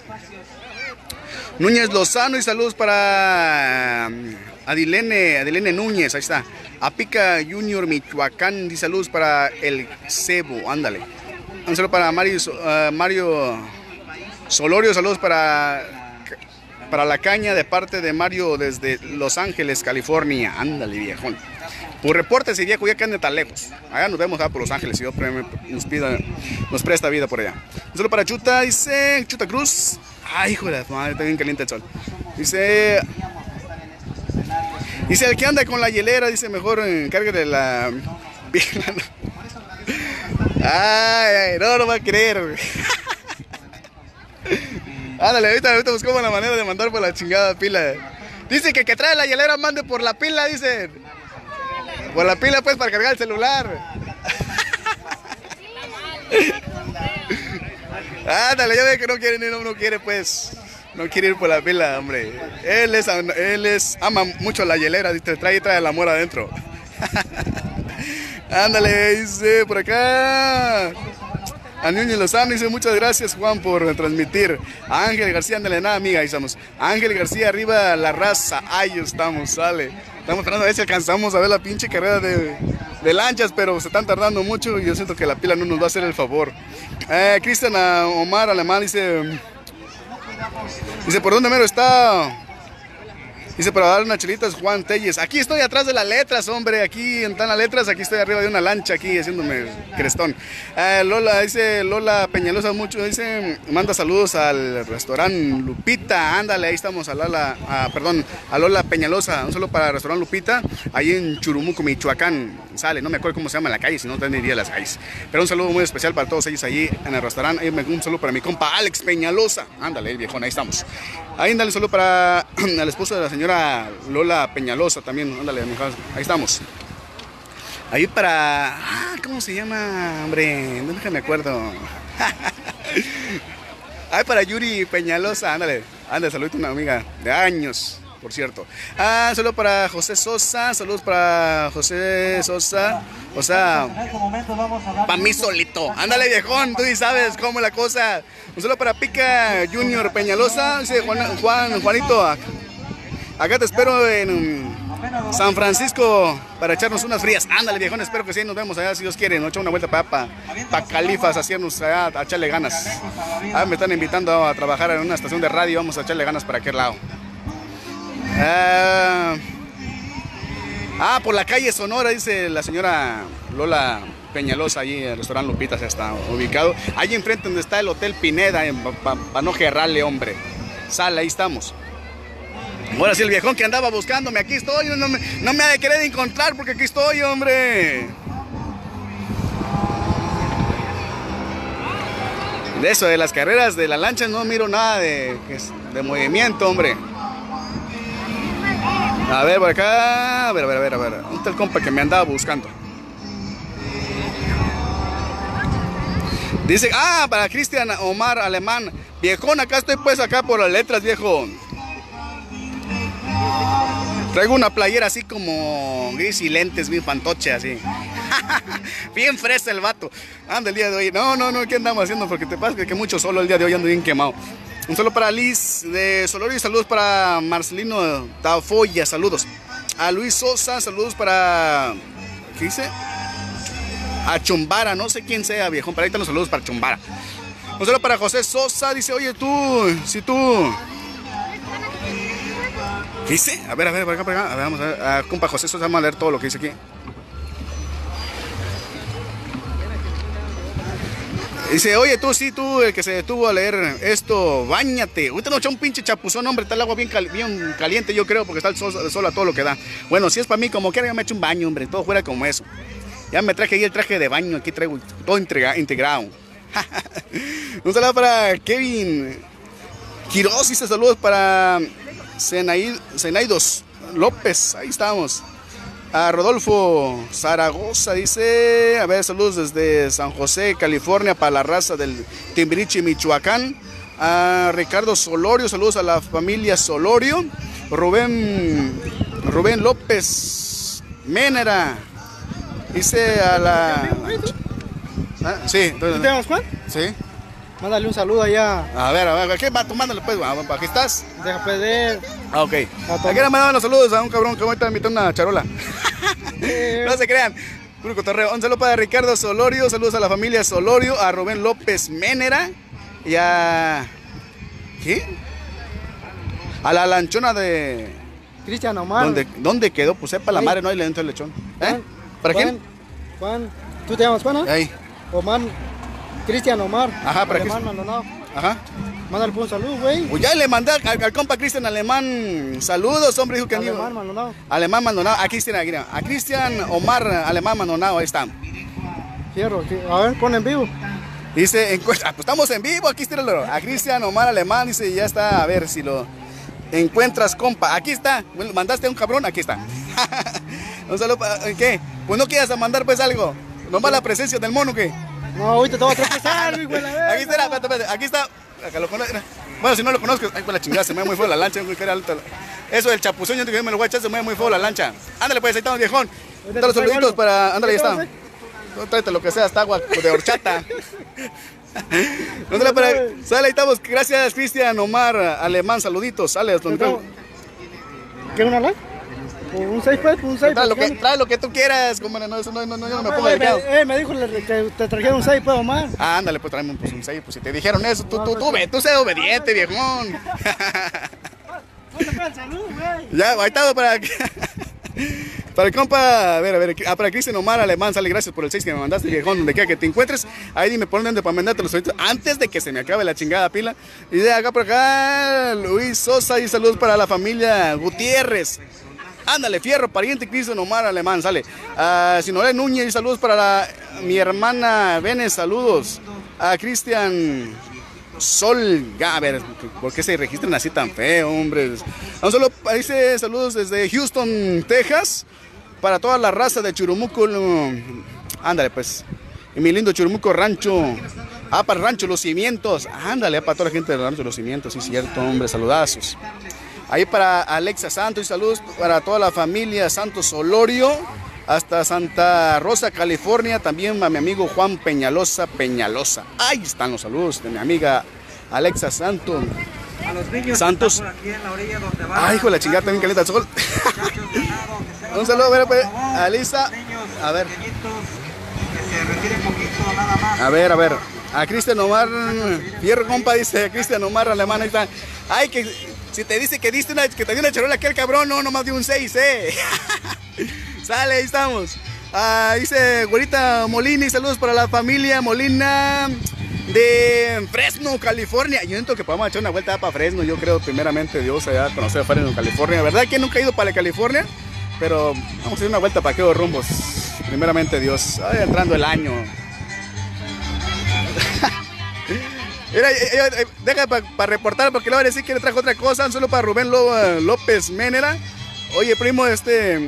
Núñez Lozano y saludos para Adilene Núñez, ahí está. Apica Junior Michoacán, dice saludos para el Cebo, ándale. Un saludo para Mario Solorio, saludos para la caña de parte de Mario desde Los Ángeles, California. Ándale, viejón. Pues repórtese, viejo, ya que ande tan lejos. Allá nos vemos por Los Ángeles, si Dios nos presta vida por allá. Un saludo para Chuta, dice Chuta Cruz. Ay, hijo de la madre, está bien caliente el sol. Dice, el que anda con la hielera, dice, mejor encárguele la pila. Ay, no va a creer. Ándale, ahorita buscamos la manera de mandar por la chingada pila. Dice que trae la hielera mande por la pila, dice. Por la pila pues para cargar el celular. Ándale, ya ve que no quiere ni no quiere pues. No quiere ir por la pila, hombre. Él ama mucho la hielera, dice, trae el amor adentro. Ándale, dice por acá. A Núñez Lozano dice, muchas gracias Juan por transmitir. A Ángel García, ándale, nada amiga, ahí estamos. Ángel García, arriba la raza, ahí estamos, sale. Estamos esperando a ver si alcanzamos a ver la pinche carrera de lanchas, pero se están tardando mucho y yo siento que la pila no nos va a hacer el favor. Cristian Omar Alemán dice, ¿por dónde mero está? Dice, para dar unas chelitas, Juan Telles. Aquí estoy atrás de las letras, hombre. Aquí están las letras. Aquí estoy arriba de una lancha, aquí haciéndome crestón. Lola Peñalosa, dice, manda saludos al restaurante Lupita. Ándale, ahí estamos a Lola Peñalosa. Un saludo para el restaurante Lupita, ahí en Churumuco, Michoacán. Sale, no me acuerdo cómo se llama la calle, si no tendría las calles. Pero un saludo muy especial para todos ellos allí en el restaurante. Un saludo para mi compa Alex Peñalosa. Ándale, el viejón, ahí estamos. Ahí dale saludo para el esposo de la señora Lola Peñalosa también. Ándale, ahí estamos. Ahí para... ¿cómo se llama, hombre? No me acuerdo. Ay, para Yuri Peñalosa, ándale, saludito a una amiga de años, por cierto. Saludos para José Sosa, saludos para José Sosa, o sea, para mí solito. Ándale, viejón, tú sí sabes cómo es la cosa. Un saludo para Pica Junior Peñalosa, dice Juanito, acá te espero en San Francisco para echarnos unas frías. Ándale, viejón, espero que sí, nos vemos allá si Dios quiere. Nos echamos una vuelta para Califas, hacernos allá, a echarle ganas. Me están invitando a trabajar en una estación de radio, vamos a echarle ganas para aquel lado. Por la calle Sonora, dice la señora Lola Peñalosa, allí el restaurante Lupitas está ubicado. Allí enfrente donde está el Hotel Pineda, para no gerrarle, hombre. Sale, ahí estamos. Ahora sí, el viejón que andaba buscándome, aquí estoy, no me ha de querer encontrar porque aquí estoy, hombre. De eso, de las carreras de la lancha, no miro nada de movimiento, hombre. A ver, por acá, a ver. ¿Dónde está el compa que me andaba buscando? Dice, para Cristian Omar Alemán. Viejón, acá estoy pues, acá por las letras, viejo. Traigo una playera así como gris y lentes, bien fantoche, así. Bien fresa el vato. Anda el día de hoy. No, ¿qué andamos haciendo? Porque te pasa que mucho solo el día de hoy, ando bien quemado. Un saludo para Liz de Solorio y saludos para Marcelino Tafoya, saludos. A Luis Sosa, saludos para... ¿Qué dice? A Chumbara, no sé quién sea, viejón, pero ahí están los saludos para Chumbara. Un saludo para José Sosa, dice, oye tú, si tú... ¿Qué dice? A ver, por acá. A ver, vamos a ver. Compa José Sosa, vamos a leer todo lo que dice aquí. Dice, oye, tú, el que se detuvo a leer esto, báñate. Ahorita no echa un pinche chapuzón, hombre, está el agua bien caliente, yo creo, porque está el sol a todo lo que da. Bueno, si es para mí, como quiera, yo me echo un baño, hombre, todo fuera como eso. Ya me traje ahí el traje de baño, aquí traigo todo integrado. Un saludo para Kevin Quiroz, dice saludos para Zenaidos López, ahí estamos. A Rodolfo Zaragoza, dice, a ver, saludos desde San José, California, para la raza del Timbiriche, Michoacán. A Ricardo Solorio, saludos a la familia Solorio. Rubén López Ménera, dice a la... sí. ¿Tú te llamas Juan? Sí. Mándale un saludo allá. A ver, ¿qué va? Tú mándale pues, ¿aquí estás? Deja pedir. Ok. Aquí le mandaban los saludos a un cabrón que me está invitando una charola. No se crean. Puro cotorreo. Un saludo para Ricardo Solorio, saludos a la familia Solorio, a Rubén López Ménera y a... ¿Qué? A la lanchona de... Cristian Omar. ¿Dónde quedó? Pues sepa la madre, no hay dentro del lechón. ¿Para quién? Juan. ¿Tú te llamas Juan, no? Ahí. Omar. Cristian Omar. Ajá, para Alemán Maldonado. Ajá. Mándale un saludo, güey. Pues ya le mandé al compa Cristian Alemán saludos, hombre, dijo que Alemán Maldonado. Alemán Maldonado, a Cristian Omar Alemán Maldonado, ahí está. Fierro, a ver, pon en vivo. Dice, pues estamos en vivo, aquí está a Cristian Omar Alemán, dice, ya está, a ver si lo encuentras, compa. Aquí está, mandaste a un cabrón, aquí está. Un saludo para, ¿qué? Pues no quieras mandar pues algo, nomás la presencia del mono, ¿qué? No, ahorita te voy a tropezar, güey. Aquí está, espérate, aquí está. Acá lo conozco. Bueno, si no lo conozco, ay, pues la chingada, se me ve muy feo la lancha. Eso del chapuzón, yo me lo voy a echar, se me ve muy feo la lancha. Ándale, pues, ahí estamos, viejón. Dale los saluditos para. Ándale, ahí está. No, tráete lo que sea, hasta agua de horchata. Ándale, para. Sale, ahí estamos. Gracias, Cristian Omar Alemán, saluditos. Sale, ¿Quieres una like? Un 6 pues, un 6. Trae lo que tú quieras, compadre, yo no me pongo delicado. Me dijo que te trajeron un 6 pues, Omar. Ándale, pues tráeme un 6, pues si te dijeron eso, tú sé obediente, viejón. Ya, ahí está para el compa, a ver, para Cristian Omar Alemán, sale, gracias por el 6 que me mandaste, viejón, donde quiera que te encuentres, ahí dime por dónde para mandarte los saluditos, antes de que se me acabe la chingada pila. Y de acá por acá, Luis Sosa, y saludos para la familia Gutiérrez. Ándale, fierro, pariente Cristian Omar Alemán, sale. Sinolé Núñez, saludos para mi hermana Vene, saludos. A Cristian Sol, a ver, ¿por qué se registran así tan feo, hombre? Solo dice saludos desde Houston, Texas, para toda la raza de Churumuco. Ándale, pues. en mi lindo Churumuco Rancho. Para el Rancho Los Cimientos. Ándale, para toda la gente del Rancho Los Cimientos, sí, cierto, hombre, saludazos. Ahí para Alexa Santos y saludos para toda la familia Santos Solorio, hasta Santa Rosa, California. También a mi amigo Juan Peñalosa. Ahí están los saludos de mi amiga Alexa Santos. A los niños Santos. por aquí en la orilla donde va. Ay, hijo de la chingada, también calienta el sol. Un saludo, a ver, pues, a Lisa. A ver. A ver. A Cristian Omar Fierro, compa, dice Cristian Omar Alemán, ahí está. Ay, que si te dice que diste que te dio una charola aquel cabrón, no, nomás dio un 6, Sale, ahí estamos. Dice Güerita Molina, y saludos para la familia Molina de Fresno, California. Yo siento que podemos echar una vuelta para Fresno, yo creo, primeramente Dios, allá a conocer Fresno, California. ¿Verdad que nunca he ido para California? Pero vamos a hacer una vuelta para aquellos rumbos. Primeramente Dios, entrando el año. Mira, deja para reportar porque le voy a decir que le trajo otra cosa. Solo para Rubén López Menera. Oye, primo, ¿dónde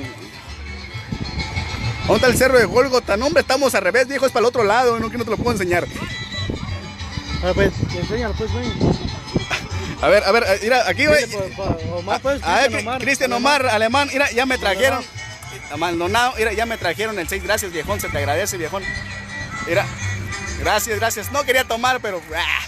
está el cerro de Gólgota? No, hombre, estamos al revés, viejo, es para el otro lado, no, que no te lo puedo enseñar. A ver, pues, enséñalo, pues, güey. A ver, mira, aquí, güey. Cristian Omar Alemán, mira, ya me trajeron. Maldonado, mira, ya me trajeron el 6, gracias, viejón, se te agradece, viejón. Mira, gracias. No quería tomar, pero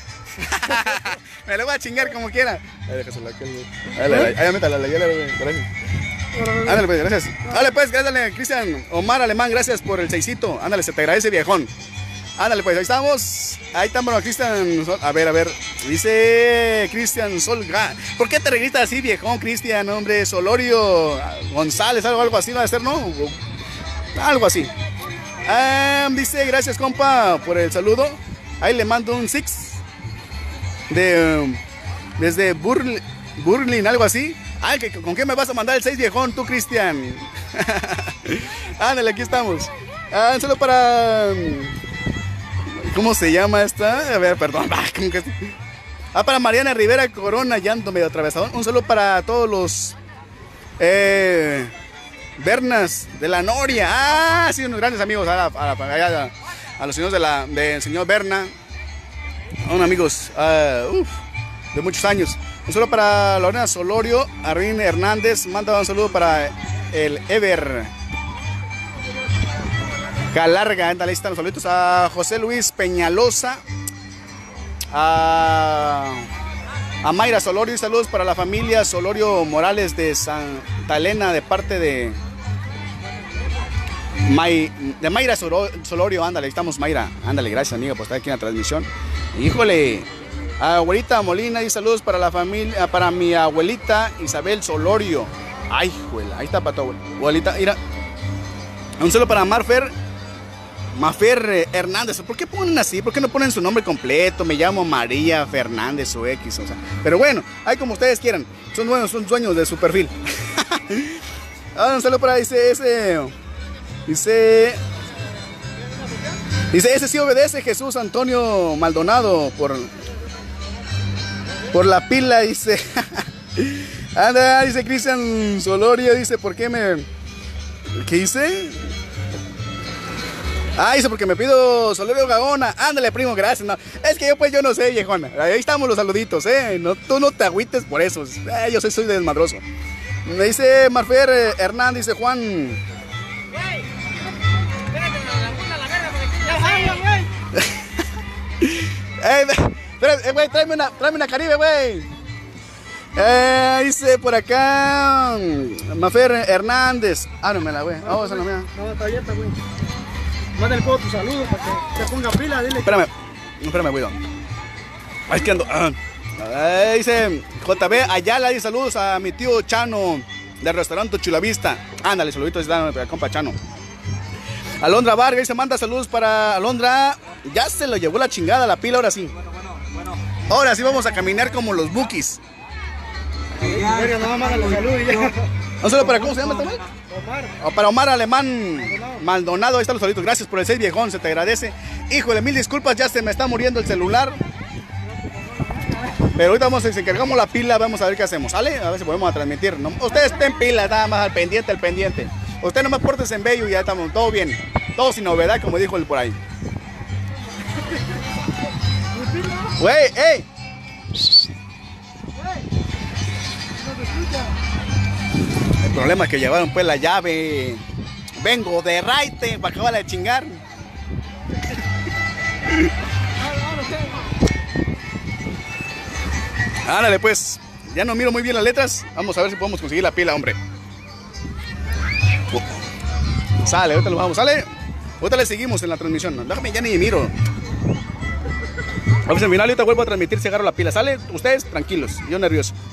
me lo voy a chingar como quiera. Ahí déjaselo aquel, güey. Ahí métala la hiela, güey. Gracias. Ándale, pues, gracias. Ándale, pues, gracias, Cristian Omar Alemán, gracias por el 6. Ándale, se te agradece, viejón. Ándale, pues, ahí estamos. Ahí estamos, Cristian. A ver. Dice Cristian Solga. ¿Por qué te registras así, viejón, Cristian? Hombre, Solorio González, algo así, ¿no va a ser, no? Algo así. Dice, gracias, compa, por el saludo. Ahí le mando un 6 desde Burlin, algo así. Ay, ¿con qué me vas a mandar el 6, viejón, tú, Cristian? Ándale, aquí estamos. Solo para... ¿Cómo se llama esta? A ver, perdón. ¿Cómo que... para Mariana Rivera Corona, llanto medio atravesadón. Un saludo para todos los... Bernas de la Noria. Sí, unos grandes amigos a los señores del señor Berna. Son amigos de muchos años. Un saludo para Lorena Solorio, Arvin Hernández. Manda un saludo para el Ever Calarga. Ahí están los saluditos. A José Luis Peñalosa. A Mayra Solorio. Saludos para la familia Solorio Morales de Santa Elena, de parte de Mayra Solorio. Ándale, ahí estamos, Mayra. Ándale, gracias, amiga, por estar aquí en la transmisión. Híjole. Abuelita Molina, y saludos para la familia, para mi abuelita Isabel Solorio. Ay, juela, ahí está para tu abuelita. Mira. Un saludo para Mafer Hernández. ¿Por qué ponen así? ¿Por qué no ponen su nombre completo? Me llamo María Fernández o X, o sea. Pero bueno, ahí como ustedes quieran. Son dueños de su perfil. Un saludo para Dice, ese sí obedece, Jesús Antonio Maldonado, por la pila, dice. Anda, dice Cristian Solorio, dice, ¿por qué ¿qué dice? Dice, porque me pido Solorio Gaona. Ándale, primo, gracias. No, es que yo no sé, viejona. Ahí estamos los saluditos, No, tú no te agüites por eso. Yo soy desmadroso. Me dice Marfer Hernández, dice Juan. Espera, güey, tráeme una Caribe, güey. Dice por acá Mafer Hernández. No me la, güey. Esa no me da. No, está abierta, güey. Mándale tu saludo para que se ponga pila, dile. Espérame, güey. Es que ando. Dice JB Ayala, dice saludos a mi tío Chano del restaurante Chulavista. Ándale, saluditos, compa Chano. Alondra Vargas dice, manda saludos para Alondra. Ya se lo llevó la chingada la pila, ahora sí. Bueno. Ahora sí vamos a caminar como los bookies. No solo para, ¿cómo se llama este güey? Omar. Para Omar Alemán Maldonado, ahí están los saluditos. Gracias por el 6, viejón, se te agradece. Híjole, mil disculpas, ya se me está muriendo el celular. Pero ahorita encargamos la pila, vamos a ver qué hacemos, ¿sale? A ver si podemos transmitir. No, ustedes estén pila, nada más al pendiente. Usted nomás pórtese en bello y ya estamos, todo bien. Todo sin novedad, como dijo él por ahí. Güey, ey. El problema es que llevaron pues la llave. Vengo de raite para acabar de chingar. Ándale pues, ya no miro muy bien las letras. Vamos a ver si podemos conseguir la pila, hombre. Sale, ahorita lo vamos, sale. Ahorita le seguimos en la transmisión. Déjame, ya ni miro. A ver si al final ahorita vuelvo a transmitir si agarro la pila. Sale, ustedes tranquilos, yo nervioso.